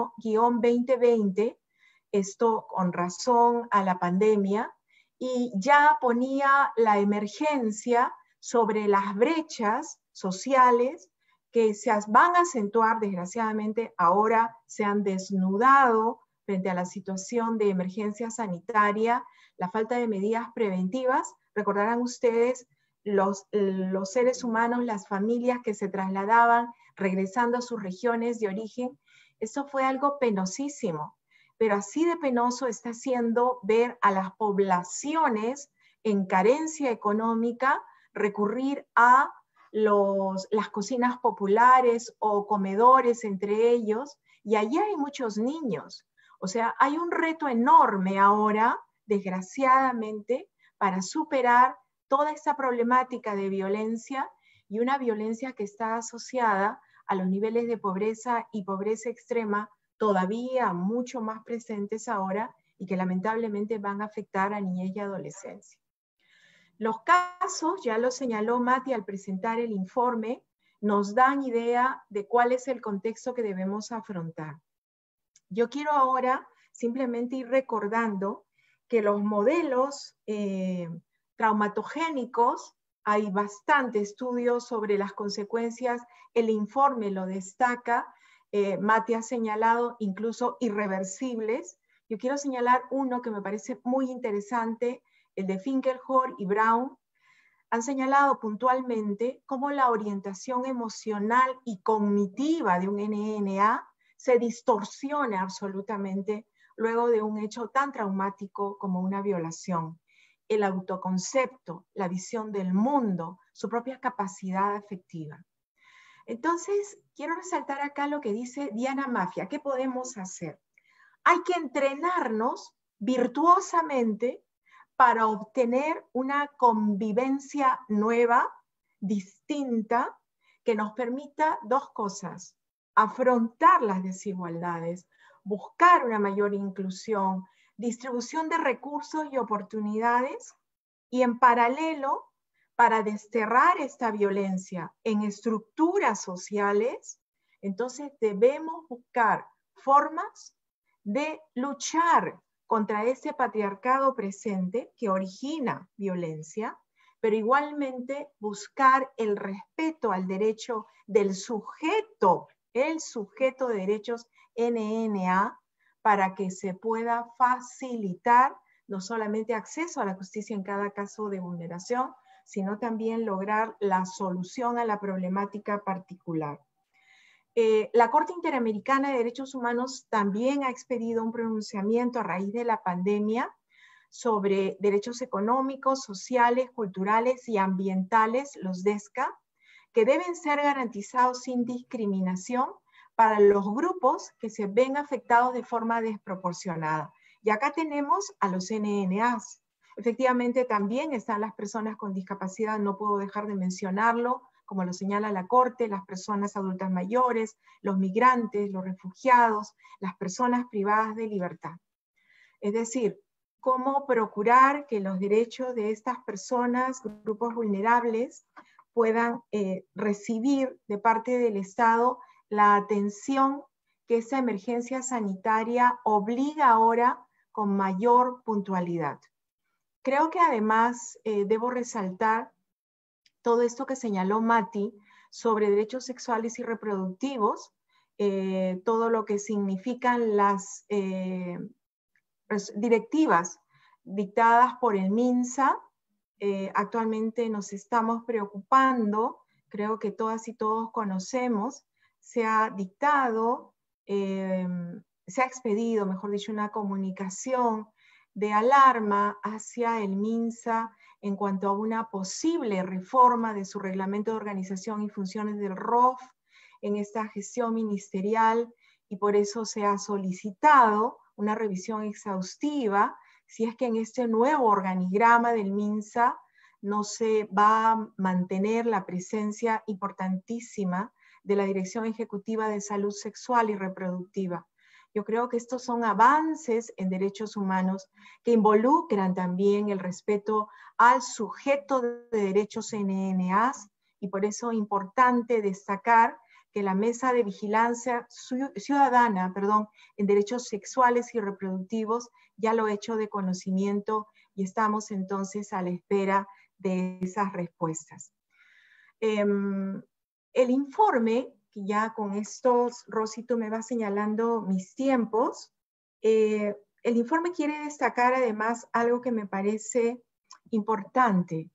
1-2020, esto con razón a la pandemia, y ya ponía la emergencia sobre las brechas sociales que se van a acentuar, desgraciadamente, ahora se han desnudado frente a la situación de emergencia sanitaria, la falta de medidas preventivas. Recordarán ustedes los seres humanos, las familias que se trasladaban regresando a sus regiones de origen. Eso fue algo penosísimo, pero así de penoso está siendo ver a las poblaciones en carencia económica recurrir a las cocinas populares o comedores entre ellos, y allí hay muchos niños. O sea, hay un reto enorme ahora, desgraciadamente, para superar toda esta problemática de violencia, y una violencia que está asociada a los niveles de pobreza y pobreza extrema todavía mucho más presentes ahora y que lamentablemente van a afectar a niñez y adolescencia. Los casos, ya lo señaló Mati al presentar el informe, nos dan idea de cuál es el contexto que debemos afrontar. Yo quiero ahora simplemente ir recordando que los modelos traumatogénicos, hay bastante estudios sobre las consecuencias, el informe lo destaca, Mati ha señalado incluso irreversibles. Yo quiero señalar uno que me parece muy interesante, el de Finkelhor y Brown. Han señalado puntualmente cómo la orientación emocional y cognitiva de un NNA se distorsiona absolutamente luego de un hecho tan traumático como una violación. El autoconcepto, la visión del mundo, su propia capacidad afectiva. Entonces, quiero resaltar acá lo que dice Diana Mafia. ¿Qué podemos hacer? Hay que entrenarnos virtuosamente para obtener una convivencia nueva, distinta, que nos permita dos cosas: afrontar las desigualdades, buscar una mayor inclusión, distribución de recursos y oportunidades, y en paralelo, para desterrar esta violencia en estructuras sociales, entonces debemos buscar formas de luchar contra ese patriarcado presente que origina violencia, pero igualmente buscar el respeto al derecho del sujeto, el sujeto de derechos NNA, para que se pueda facilitar no solamente acceso a la justicia en cada caso de vulneración, sino también lograr la solución a la problemática particular. La Corte Interamericana de Derechos Humanos también ha expedido un pronunciamiento a raíz de la pandemia sobre derechos económicos, sociales, culturales y ambientales, los DESCA, que deben ser garantizados sin discriminación para los grupos que se ven afectados de forma desproporcionada. Y acá tenemos a los NNAs. Efectivamente también están las personas con discapacidad, no puedo dejar de mencionarlo, como lo señala la Corte, las personas adultas mayores, los migrantes, los refugiados, las personas privadas de libertad. Es decir, cómo procurar que los derechos de estas personas, grupos vulnerables, puedan recibir de parte del Estado la atención que esta emergencia sanitaria obliga ahora con mayor puntualidad. Creo que además debo resaltar todo esto que señaló Mati sobre derechos sexuales y reproductivos, todo lo que significan las directivas dictadas por el MINSA. Actualmente nos estamos preocupando, creo que todas y todos conocemos, se ha dictado, se ha expedido, mejor dicho, una comunicación de alarma hacia el MINSA en cuanto a una posible reforma de su reglamento de organización y funciones del ROF en esta gestión ministerial, y por eso se ha solicitado una revisión exhaustiva si es que en este nuevo organigrama del MINSA no se va a mantener la presencia importantísima de la Dirección Ejecutiva de Salud Sexual y Reproductiva. Yo creo que estos son avances en derechos humanos que involucran también el respeto al sujeto de derechos NNAs, y por eso es importante destacar que la Mesa de Vigilancia Ciudadana, en derechos sexuales y reproductivos ya lo ha hecho de conocimiento, y estamos entonces a la espera de esas respuestas. El informe, que ya con estos, Rosito me va señalando mis tiempos, el informe quiere destacar además algo que me parece importante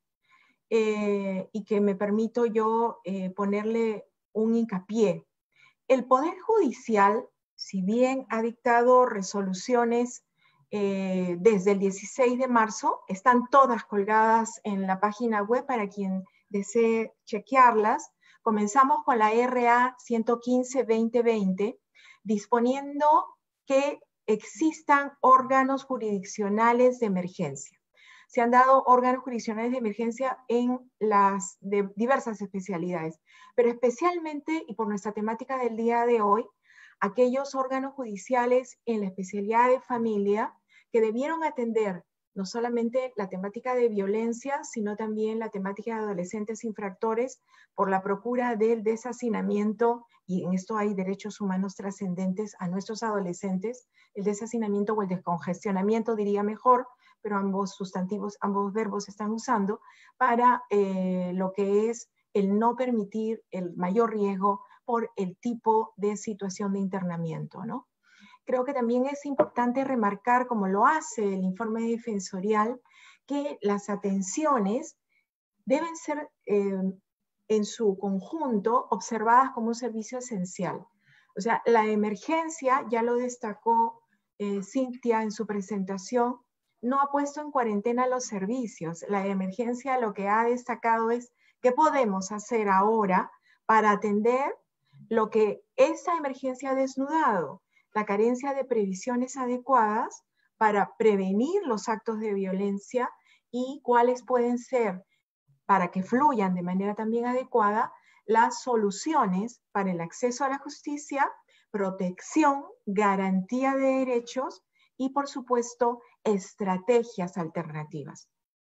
y que me permito yo ponerle un hincapié. El Poder Judicial, si bien ha dictado resoluciones desde el 16 de marzo, están todas colgadas en la página web para quien desee chequearlas. Comenzamos con la RA 115-2020, disponiendo que existan órganos jurisdiccionales de emergencia. Se han dado órganos jurisdiccionales de emergencia en las de diversas especialidades, pero especialmente, y por nuestra temática del día de hoy, aquellos órganos judiciales en la especialidad de familia que debieron atender no solamente la temática de violencia, sino también la temática de adolescentes infractores por la procura del deshacinamiento, y en esto hay derechos humanos trascendentes a nuestros adolescentes, el deshacinamiento o el descongestionamiento, diría mejor, pero ambos sustantivos, ambos verbos se están usando para lo que es el no permitir el mayor riesgo por el tipo de situación de internamiento, ¿no? Creo que también es importante remarcar, como lo hace el informe defensorial, que las atenciones deben ser en su conjunto observadas como un servicio esencial. O sea, la emergencia, ya lo destacó Cintia en su presentación, no ha puesto en cuarentena los servicios. La emergencia lo que ha destacado es qué podemos hacer ahora para atender lo que esa emergencia ha desnudado, la carencia de previsiones adecuadas para prevenir los actos de violencia, y cuáles pueden ser, para que fluyan de manera también adecuada, las soluciones para el acceso a la justicia, protección, garantía de derechos y, por supuesto, estrategias alternativas.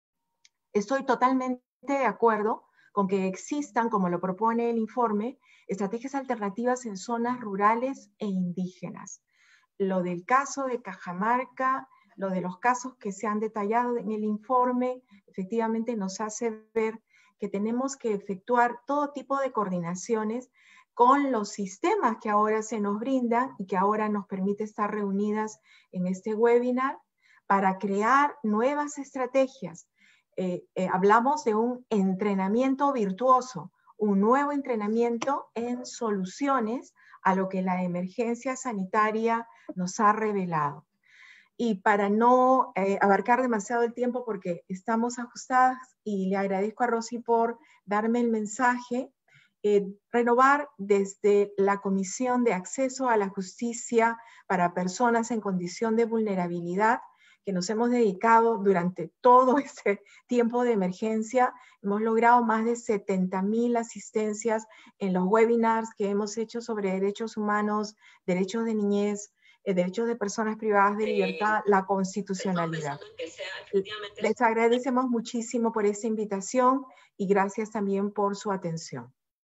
Estoy totalmente de acuerdo con que existan, como lo propone el informe, estrategias alternativas en zonas rurales e indígenas. Lo del caso de Cajamarca, lo de los casos que se han detallado en el informe, efectivamente nos hace ver que tenemos que efectuar todo tipo de coordinaciones con los sistemas que ahora se nos brindan y que ahora nos permite estar reunidas en este webinar para crear nuevas estrategias. Hablamos de un entrenamiento virtuoso, un nuevo entrenamiento en soluciones a lo que la emergencia sanitaria nos ha revelado. Y para no abarcar demasiado el tiempo, porque estamos ajustadas, y le agradezco a Rosy por darme el mensaje, renovar desde la Comisión de Acceso a la Justicia para Personas en Condición de Vulnerabilidad, que nos hemos dedicado durante todo este tiempo de emergencia. Hemos logrado más de 70.000 asistencias en los webinars que hemos hecho sobre derechos humanos, derechos de niñez, derechos de personas privadas de libertad, la constitucionalidad. Les agradecemos muchísimo por esta invitación y gracias también por su atención.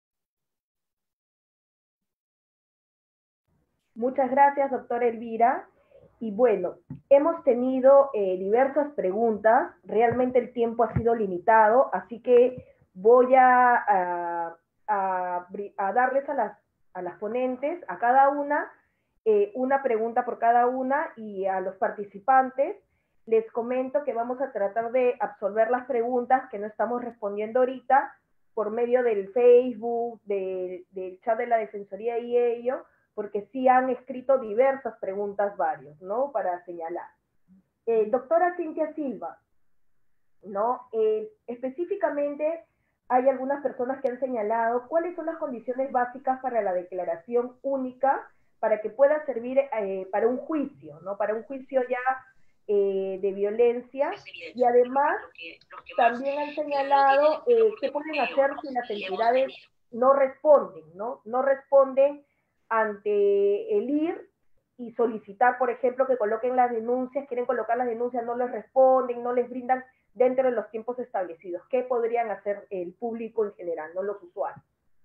Muchas gracias, doctora Elvira. Y bueno, hemos tenido diversas preguntas. Realmente el tiempo ha sido limitado, así que voy a darles a las ponentes, a cada una pregunta por cada una, y a los participantes les comento que vamos a tratar de absolver las preguntas que no estamos respondiendo ahorita por medio del Facebook, del chat de la Defensoría y ello, porque sí han escrito diversas preguntas varios, ¿no? Para señalar. Doctora Cintia Silva, ¿no? Específicamente hay algunas personas que han señalado cuáles son las condiciones básicas para la declaración única para que pueda servir para un juicio, ¿no? Para un juicio ya de violencia, y además también han señalado qué pueden hacer si las entidades no responden, ¿no? No responden ante el ir y solicitar, por ejemplo, que coloquen las denuncias, quieren colocar las denuncias, no les responden, no les brindan dentro de los tiempos establecidos. ¿Qué podrían hacer el público en general, no los usuarios?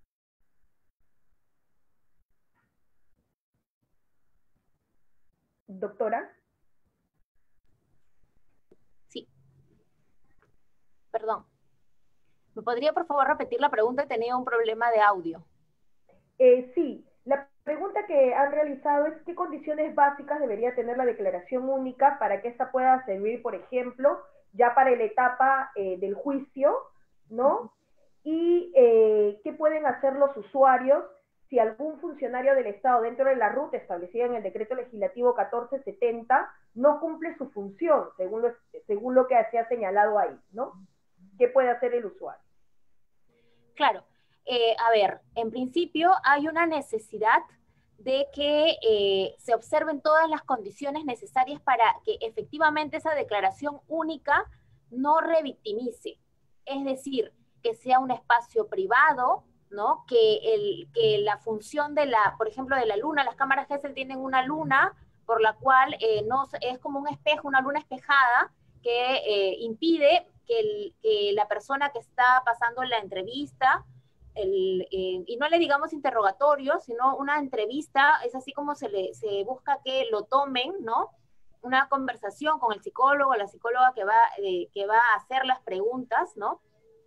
Doctora. Sí. Perdón. ¿Me podría, por favor, repetir la pregunta? Tenía un problema de audio. Sí. La pregunta que han realizado es qué condiciones básicas debería tener la declaración única para que esta pueda servir, por ejemplo, ya para la etapa del juicio, ¿no? Y qué pueden hacer los usuarios si algún funcionario del Estado dentro de la ruta establecida en el Decreto Legislativo 1470 no cumple su función, según lo que se ha señalado ahí, ¿no? ¿Qué puede hacer el usuario? Claro. A ver, en principio hay una necesidad de que se observen todas las condiciones necesarias para que efectivamente esa declaración única no revictimice. Es decir, que sea un espacio privado, ¿no? Que la función de por ejemplo, de la luna, las cámaras Gesell tienen una luna por la cual no, es como un espejo, una luna espejada que impide que la persona que está pasando la entrevista, y no le digamos interrogatorio, sino una entrevista, es así como se busca que lo tomen, ¿no? Una conversación con el psicólogo, la psicóloga que va a hacer las preguntas, ¿no?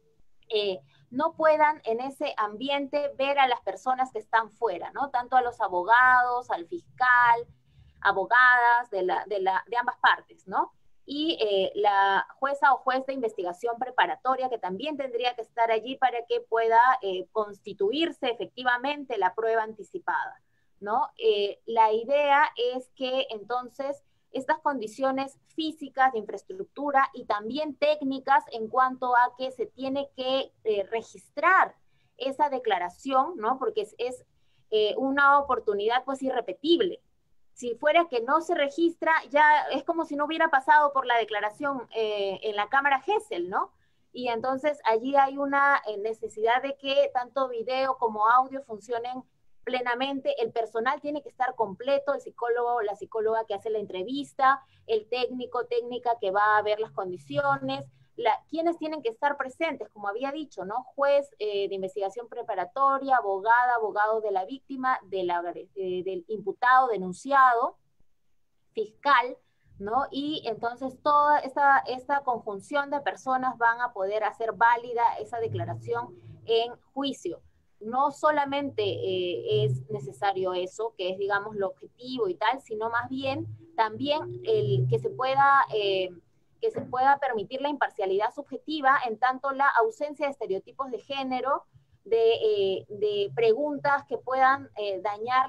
No puedan en ese ambiente ver a las personas que están fuera, ¿no? Tanto a los abogados, al fiscal, abogadas de ambas partes, ¿no? Y la jueza o juez de investigación preparatoria, que también tendría que estar allí para que pueda constituirse efectivamente la prueba anticipada, ¿no? La idea es que entonces estas condiciones físicas de infraestructura y también técnicas en cuanto a que se tiene que registrar esa declaración, ¿no? Porque es una oportunidad pues irrepetible. Si fuera que no se registra, ya es como si no hubiera pasado por la declaración en la cámara Gesell, ¿no? Y entonces allí hay una necesidad de que tanto video como audio funcionen plenamente. El personal tiene que estar completo, el psicólogo, la psicóloga que hace la entrevista, el técnico, técnica que va a ver las condiciones, quienes tienen que estar presentes, como había dicho, ¿no? Juez de investigación preparatoria, abogada, abogado de la víctima, del imputado, denunciado, fiscal, ¿no? Y entonces toda esta conjunción de personas van a poder hacer válida esa declaración en juicio. No solamente es necesario eso, que es, digamos, lo objetivo y tal, sino más bien también que se pueda permitir la imparcialidad subjetiva, en tanto la ausencia de estereotipos de género, de preguntas que puedan dañar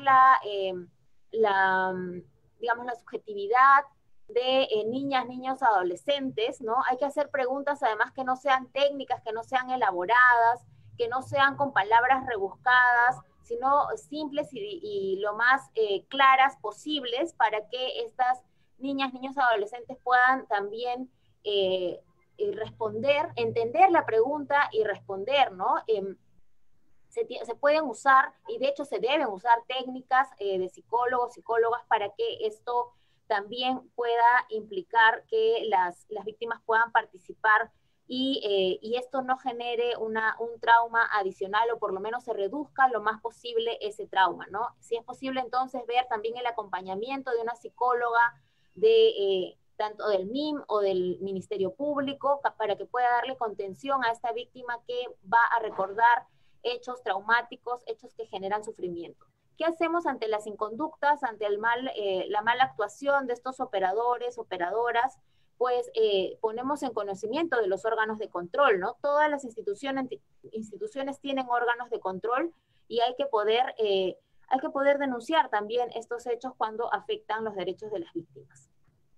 digamos, la subjetividad de niñas, niños, adolescentes, ¿no? Hay que hacer preguntas además que no sean técnicas, que no sean elaboradas, que no sean con palabras rebuscadas, sino simples y lo más claras posibles para que estas niñas, niños, adolescentes puedan también responder, entender la pregunta y responder, ¿no? Se pueden usar, y de hecho se deben usar técnicas de psicólogos, psicólogas, para que esto también pueda implicar que las víctimas puedan participar y esto no genere un trauma adicional, o por lo menos se reduzca lo más posible ese trauma, ¿no? Si es posible, entonces, ver también el acompañamiento de una psicóloga tanto del MIM o del Ministerio Público, para que pueda darle contención a esta víctima que va a recordar hechos traumáticos, hechos que generan sufrimiento. ¿Qué hacemos ante las inconductas, ante la mala actuación de estos operadores, operadoras? Pues ponemos en conocimiento de los órganos de control, ¿no? Todas las instituciones tienen órganos de control y hay que poder denunciar también estos hechos cuando afectan los derechos de las víctimas.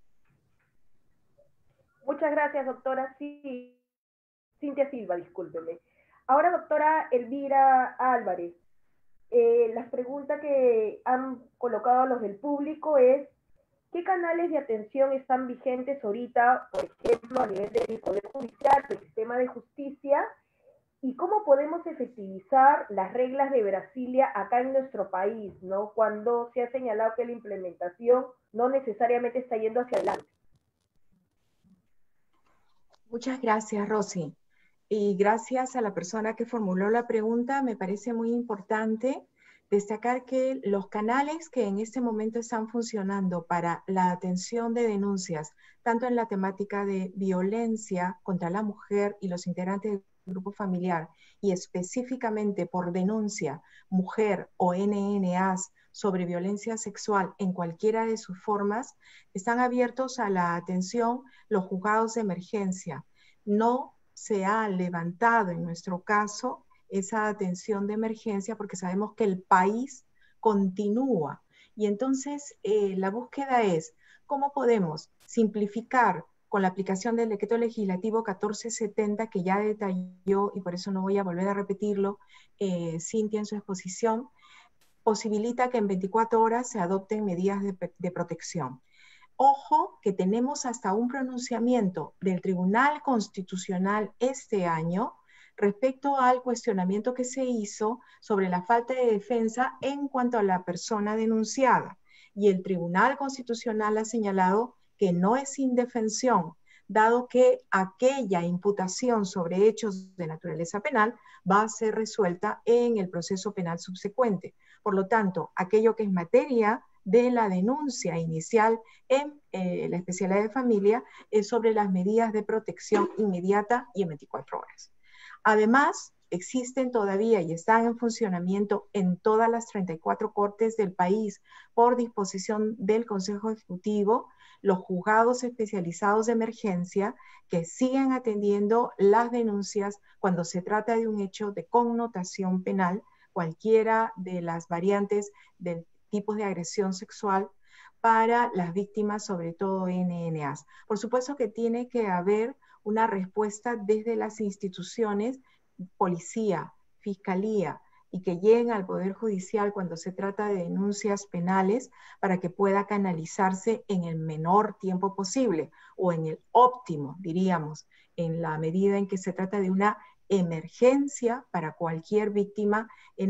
Muchas gracias, doctora Cintia Silva, discúlpeme. Ahora, doctora Elvira Álvarez, las preguntas que han colocado los del público es: ¿qué canales de atención están vigentes ahorita, por ejemplo, a nivel del Poder Judicial, del sistema de justicia? ¿Y cómo podemos efectivizar las reglas de Brasilia acá en nuestro país, ¿no? Cuando se ha señalado que la implementación no necesariamente está yendo hacia adelante. Muchas gracias, Rosy. Y gracias a la persona que formuló la pregunta. Me parece muy importante destacar que los canales que en este momento están funcionando para la atención de denuncias, tanto en la temática de violencia contra la mujer y los integrantes del grupo familiar, y específicamente por denuncia, mujer o NNAs sobre violencia sexual en cualquiera de sus formas, están abiertos a la atención los juzgados de emergencia. No se ha levantado en nuestro caso esa atención de emergencia porque sabemos que el país continúa. Y entonces la búsqueda es cómo podemos simplificar con la aplicación del decreto legislativo 1470 que ya detalló, y por eso no voy a volver a repetirlo, Cintia en su exposición, posibilita que en 24 horas se adopten medidas de protección. Ojo que tenemos hasta un pronunciamiento del Tribunal Constitucional este año respecto al cuestionamiento que se hizo sobre la falta de defensa en cuanto a la persona denunciada. Y el Tribunal Constitucional ha señalado que no es indefensión, dado que aquella imputación sobre hechos de naturaleza penal va a ser resuelta en el proceso penal subsecuente. Por lo tanto, aquello que es materia de la denuncia inicial en la especialidad de familia es sobre las medidas de protección inmediata y en 24 horas. Además, existen todavía y están en funcionamiento en todas las 34 cortes del país por disposición del Consejo Ejecutivo los juzgados especializados de emergencia que siguen atendiendo las denuncias cuando se trata de un hecho de connotación penal, cualquiera de las variantes del tipos de agresión sexual para las víctimas, sobre todo NNAs. Por supuesto que tiene que haber una respuesta desde las instituciones, policía, fiscalía, y que lleguen al Poder Judicial cuando se trata de denuncias penales para que pueda canalizarse en el menor tiempo posible, o en el óptimo, diríamos, en la medida en que se trata de una emergencia para cualquier víctima,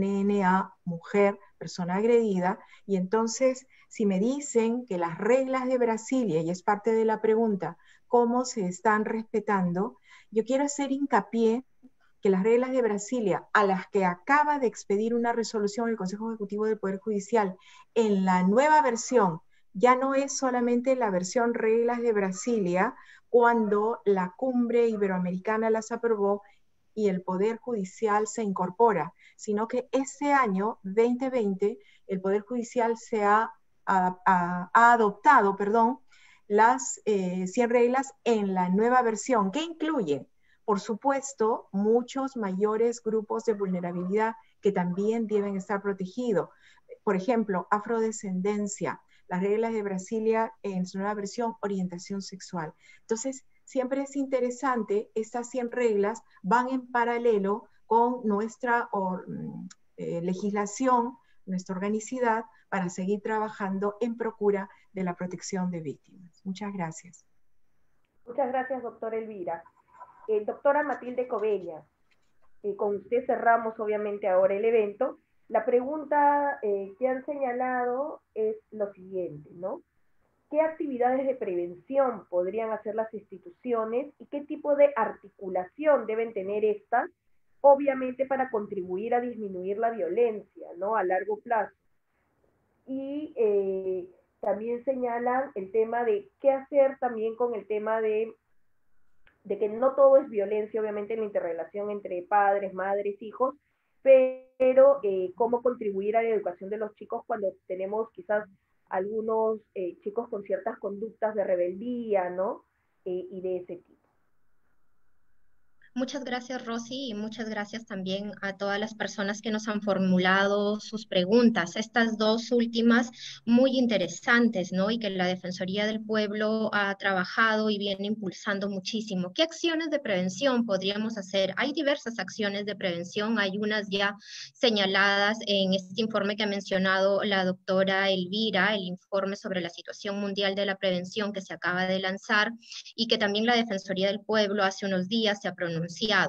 NNA, mujer, persona agredida. Y entonces, si me dicen que las reglas de Brasilia, y es parte de la pregunta, ¿cómo se están respetando? Yo quiero hacer hincapié que las reglas de Brasilia, a las que acaba de expedir una resolución el Consejo Ejecutivo del Poder Judicial, en la nueva versión, ya no es solamente la versión reglas de Brasilia, cuando la Cumbre Iberoamericana las aprobó y el Poder Judicial se incorpora, sino que este año, 2020, el Poder Judicial se ha adoptado, las 100 reglas en la nueva versión, que incluyen, por supuesto, muchos mayores grupos de vulnerabilidad que también deben estar protegidos. Por ejemplo, afrodescendencia, las reglas de Brasilia en su nueva versión, orientación sexual. Entonces, siempre es interesante, estas 100 reglas van en paralelo con nuestra legislación, nuestra organicidad, para seguir trabajando en procura de la protección de víctimas. Muchas gracias. Muchas gracias, doctora Elvira. Doctora Matilde Cobeña, con usted cerramos obviamente ahora el evento. La pregunta que han señalado es lo siguiente, ¿no? ¿Qué actividades de prevención podrían hacer las instituciones y qué tipo de articulación deben tener estas, obviamente para contribuir a disminuir la violencia, ¿no? A largo plazo? Y también señalan el tema de qué hacer también con el tema de que no todo es violencia, obviamente, en la interrelación entre padres, madres, hijos, pero cómo contribuir a la educación de los chicos cuando tenemos quizás algunos chicos con ciertas conductas de rebeldía, ¿no? Y de ese tipo. Muchas gracias, Rosy, y muchas gracias también a todas las personas que nos han formulado sus preguntas. Estas dos últimas muy interesantes, ¿no? Y que la Defensoría del Pueblo ha trabajado y viene impulsando muchísimo. ¿Qué acciones de prevención podríamos hacer? Hay diversas acciones de prevención, hay unas ya señaladas en este informe que ha mencionado la doctora Elvira, el informe sobre la situación mundial de la prevención que se acaba de lanzar y que también la Defensoría del Pueblo hace unos días se ha pronunciado.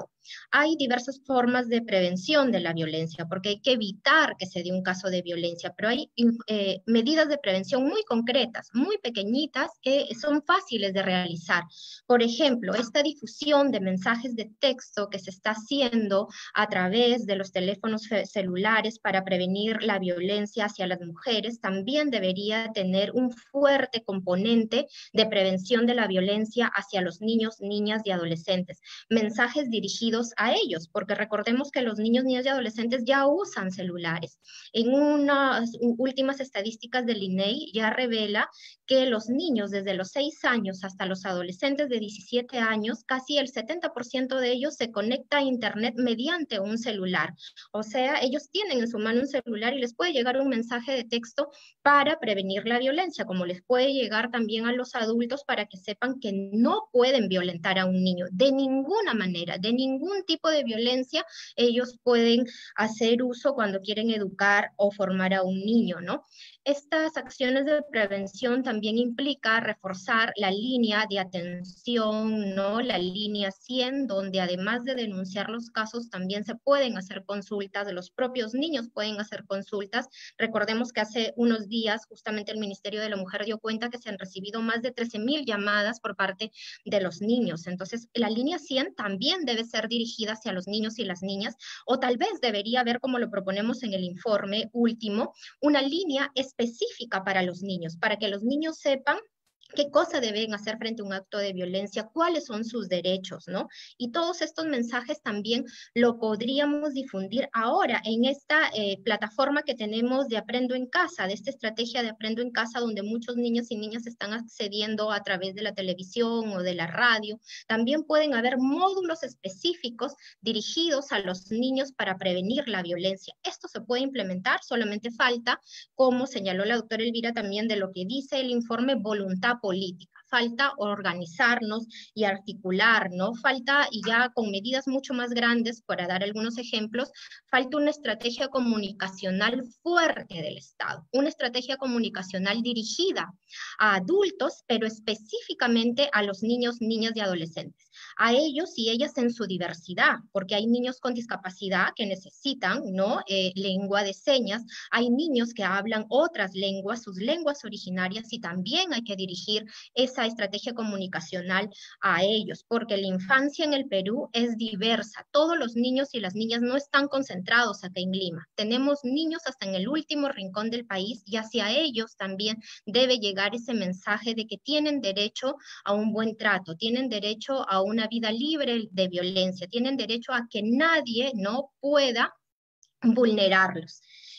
Hay diversas formas de prevención de la violencia, porque hay que evitar que se dé un caso de violencia, pero hay medidas de prevención muy concretas, muy pequeñitas, que son fáciles de realizar. Por ejemplo, esta difusión de mensajes de texto que se está haciendo a través de los teléfonos celulares para prevenir la violencia hacia las mujeres también debería tener un fuerte componente de prevención de la violencia hacia los niños, niñas y adolescentes. Mensajes dirigidos a ellos, porque recordemos que los niños, niñas y adolescentes ya usan celulares. En unas últimas estadísticas del INEI ya revela que los niños desde los 6 años hasta los adolescentes de 17 años, casi el 70% de ellos se conecta a internet mediante un celular. O sea, ellos tienen en su mano un celular y les puede llegar un mensaje de texto para prevenir la violencia, como les puede llegar también a los adultos para que sepan que no pueden violentar a un niño de ninguna manera, de ningún tipo de violencia ellos pueden hacer uso cuando quieren educar o formar a un niño, ¿no? Estas acciones de prevención también implica reforzar la línea de atención, ¿no? La línea 100, donde además de denunciar los casos, también se pueden hacer consultas, los propios niños pueden hacer consultas. Recordemos que hace unos días justamente el Ministerio de la Mujer dio cuenta que se han recibido más de 13,000 llamadas por parte de los niños. Entonces, la línea 100 también debe ser dirigida hacia los niños y las niñas, o tal vez debería haber, como lo proponemos en el informe último, una línea específica para los niños, para que los niños sepan qué cosa deben hacer frente a un acto de violencia, cuáles son sus derechos, ¿no? Y todos estos mensajes también lo podríamos difundir ahora en esta plataforma que tenemos de Aprendo en Casa, de esta estrategia de Aprendo en Casa, donde muchos niños y niñas están accediendo a través de la televisión o de la radio. También pueden haber módulos específicos dirigidos a los niños para prevenir la violencia. Esto se puede implementar, solamente falta, como señaló la doctora Elvira también, de lo que dice el informe, voluntad política. Falta organizarnos y articular, ¿no? Falta, y ya con medidas mucho más grandes, para dar algunos ejemplos, falta una estrategia comunicacional fuerte del Estado, una estrategia comunicacional dirigida a adultos, pero específicamente a los niños, niñas y adolescentes, a ellos y ellas en su diversidad, porque hay niños con discapacidad que necesitan, ¿no? Lengua de señas, hay niños que hablan otras lenguas, sus lenguas originarias, y también hay que dirigir esa estrategia comunicacional a ellos, porque la infancia en el Perú es diversa. Todos los niños y las niñas no están concentrados acá en Lima. Tenemos niños hasta en el último rincón del país, y hacia ellos también debe llegar ese mensaje de que tienen derecho a un buen trato, tienen derecho a una vida libre de violencia, tienen derecho a que nadie no pueda vulnerarlos.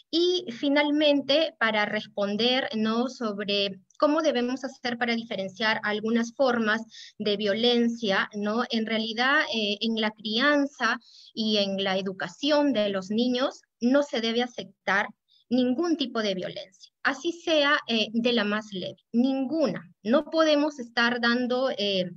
Y finalmente, para responder, ¿no?, sobre cómo debemos hacer para diferenciar algunas formas de violencia, ¿no? En realidad, en la crianza y en la educación de los niños no se debe aceptar ningún tipo de violencia, así sea de la más leve, ninguna. No podemos estar dando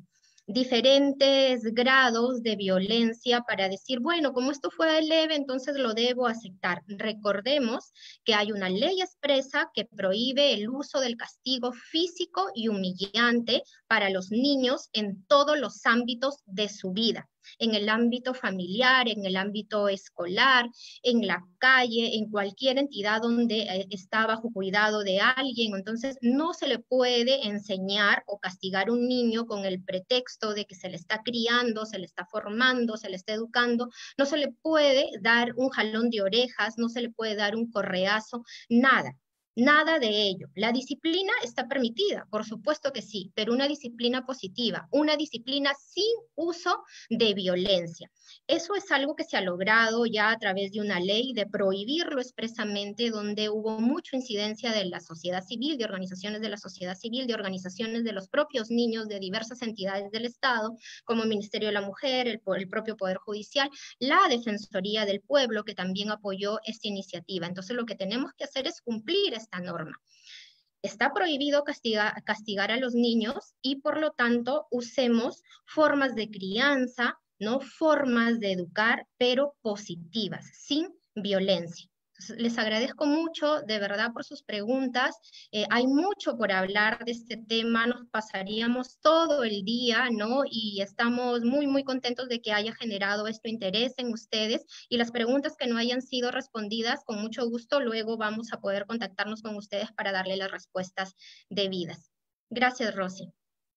diferentes grados de violencia para decir, bueno, como esto fue leve, entonces lo debo aceptar. Recordemos que hay una ley expresa que prohíbe el uso del castigo físico y humillante para los niños en todos los ámbitos de su vida, en el ámbito familiar, en el ámbito escolar, en la calle, en cualquier entidad donde está bajo cuidado de alguien. Entonces, no se le puede enseñar o castigar a un niño con el pretexto de que se le está criando, se le está formando, se le está educando. No se le puede dar un jalón de orejas, no se le puede dar un correazo, nada. Nada de ello. La disciplina está permitida, por supuesto que sí, pero una disciplina positiva, una disciplina sin uso de violencia. Eso es algo que se ha logrado ya a través de una ley de prohibirlo expresamente, donde hubo mucha incidencia de la sociedad civil, de organizaciones de la sociedad civil, de organizaciones de los propios niños de diversas entidades del Estado, como el Ministerio de la Mujer, el propio Poder Judicial, la Defensoría del Pueblo, que también apoyó esta iniciativa. Entonces, lo que tenemos que hacer es cumplir esta norma. Está prohibido castigar a los niños y por lo tanto usemos formas de crianza, ¿no? Formas de educar, pero positivas, sin violencia. Entonces, les agradezco mucho, de verdad, por sus preguntas. Hay mucho por hablar de este tema, nos pasaríamos todo el día, ¿no? Y estamos muy, muy contentos de que haya generado esto interés en ustedes. Y las preguntas que no hayan sido respondidas, con mucho gusto, luego vamos a poder contactarnos con ustedes para darle las respuestas debidas. Gracias, Rosy.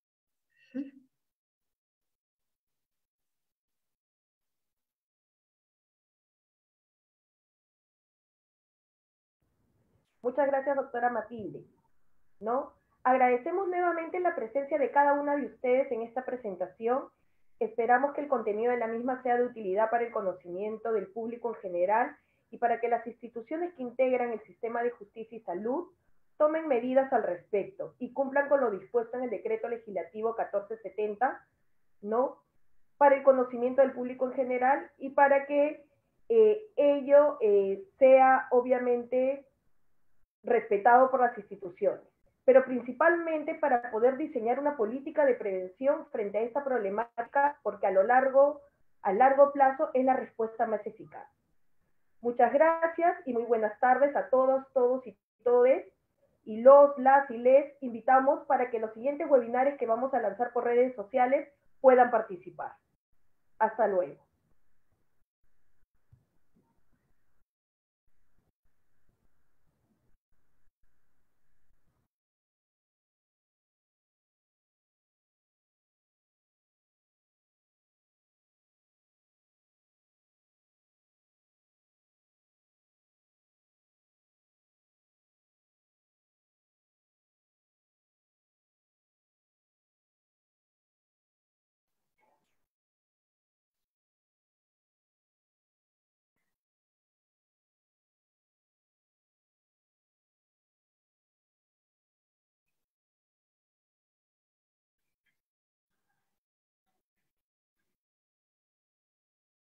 Muchas gracias, doctora Matilde, ¿no? Agradecemos nuevamente la presencia de cada una de ustedes en esta presentación. Esperamos que el contenido de la misma sea de utilidad para el conocimiento del público en general y para que las instituciones que integran el sistema de justicia y salud tomen medidas al respecto y cumplan con lo dispuesto en el Decreto Legislativo 1470, ¿no? Para el conocimiento del público en general y para que ello sea obviamente respetado por las instituciones, pero principalmente para poder diseñar una política de prevención frente a esta problemática, porque a largo plazo es la respuesta más eficaz. Muchas gracias y muy buenas tardes a todos y todes, y las y les invitamos para que los siguientes webinars que vamos a lanzar por redes sociales puedan participar. Hasta luego.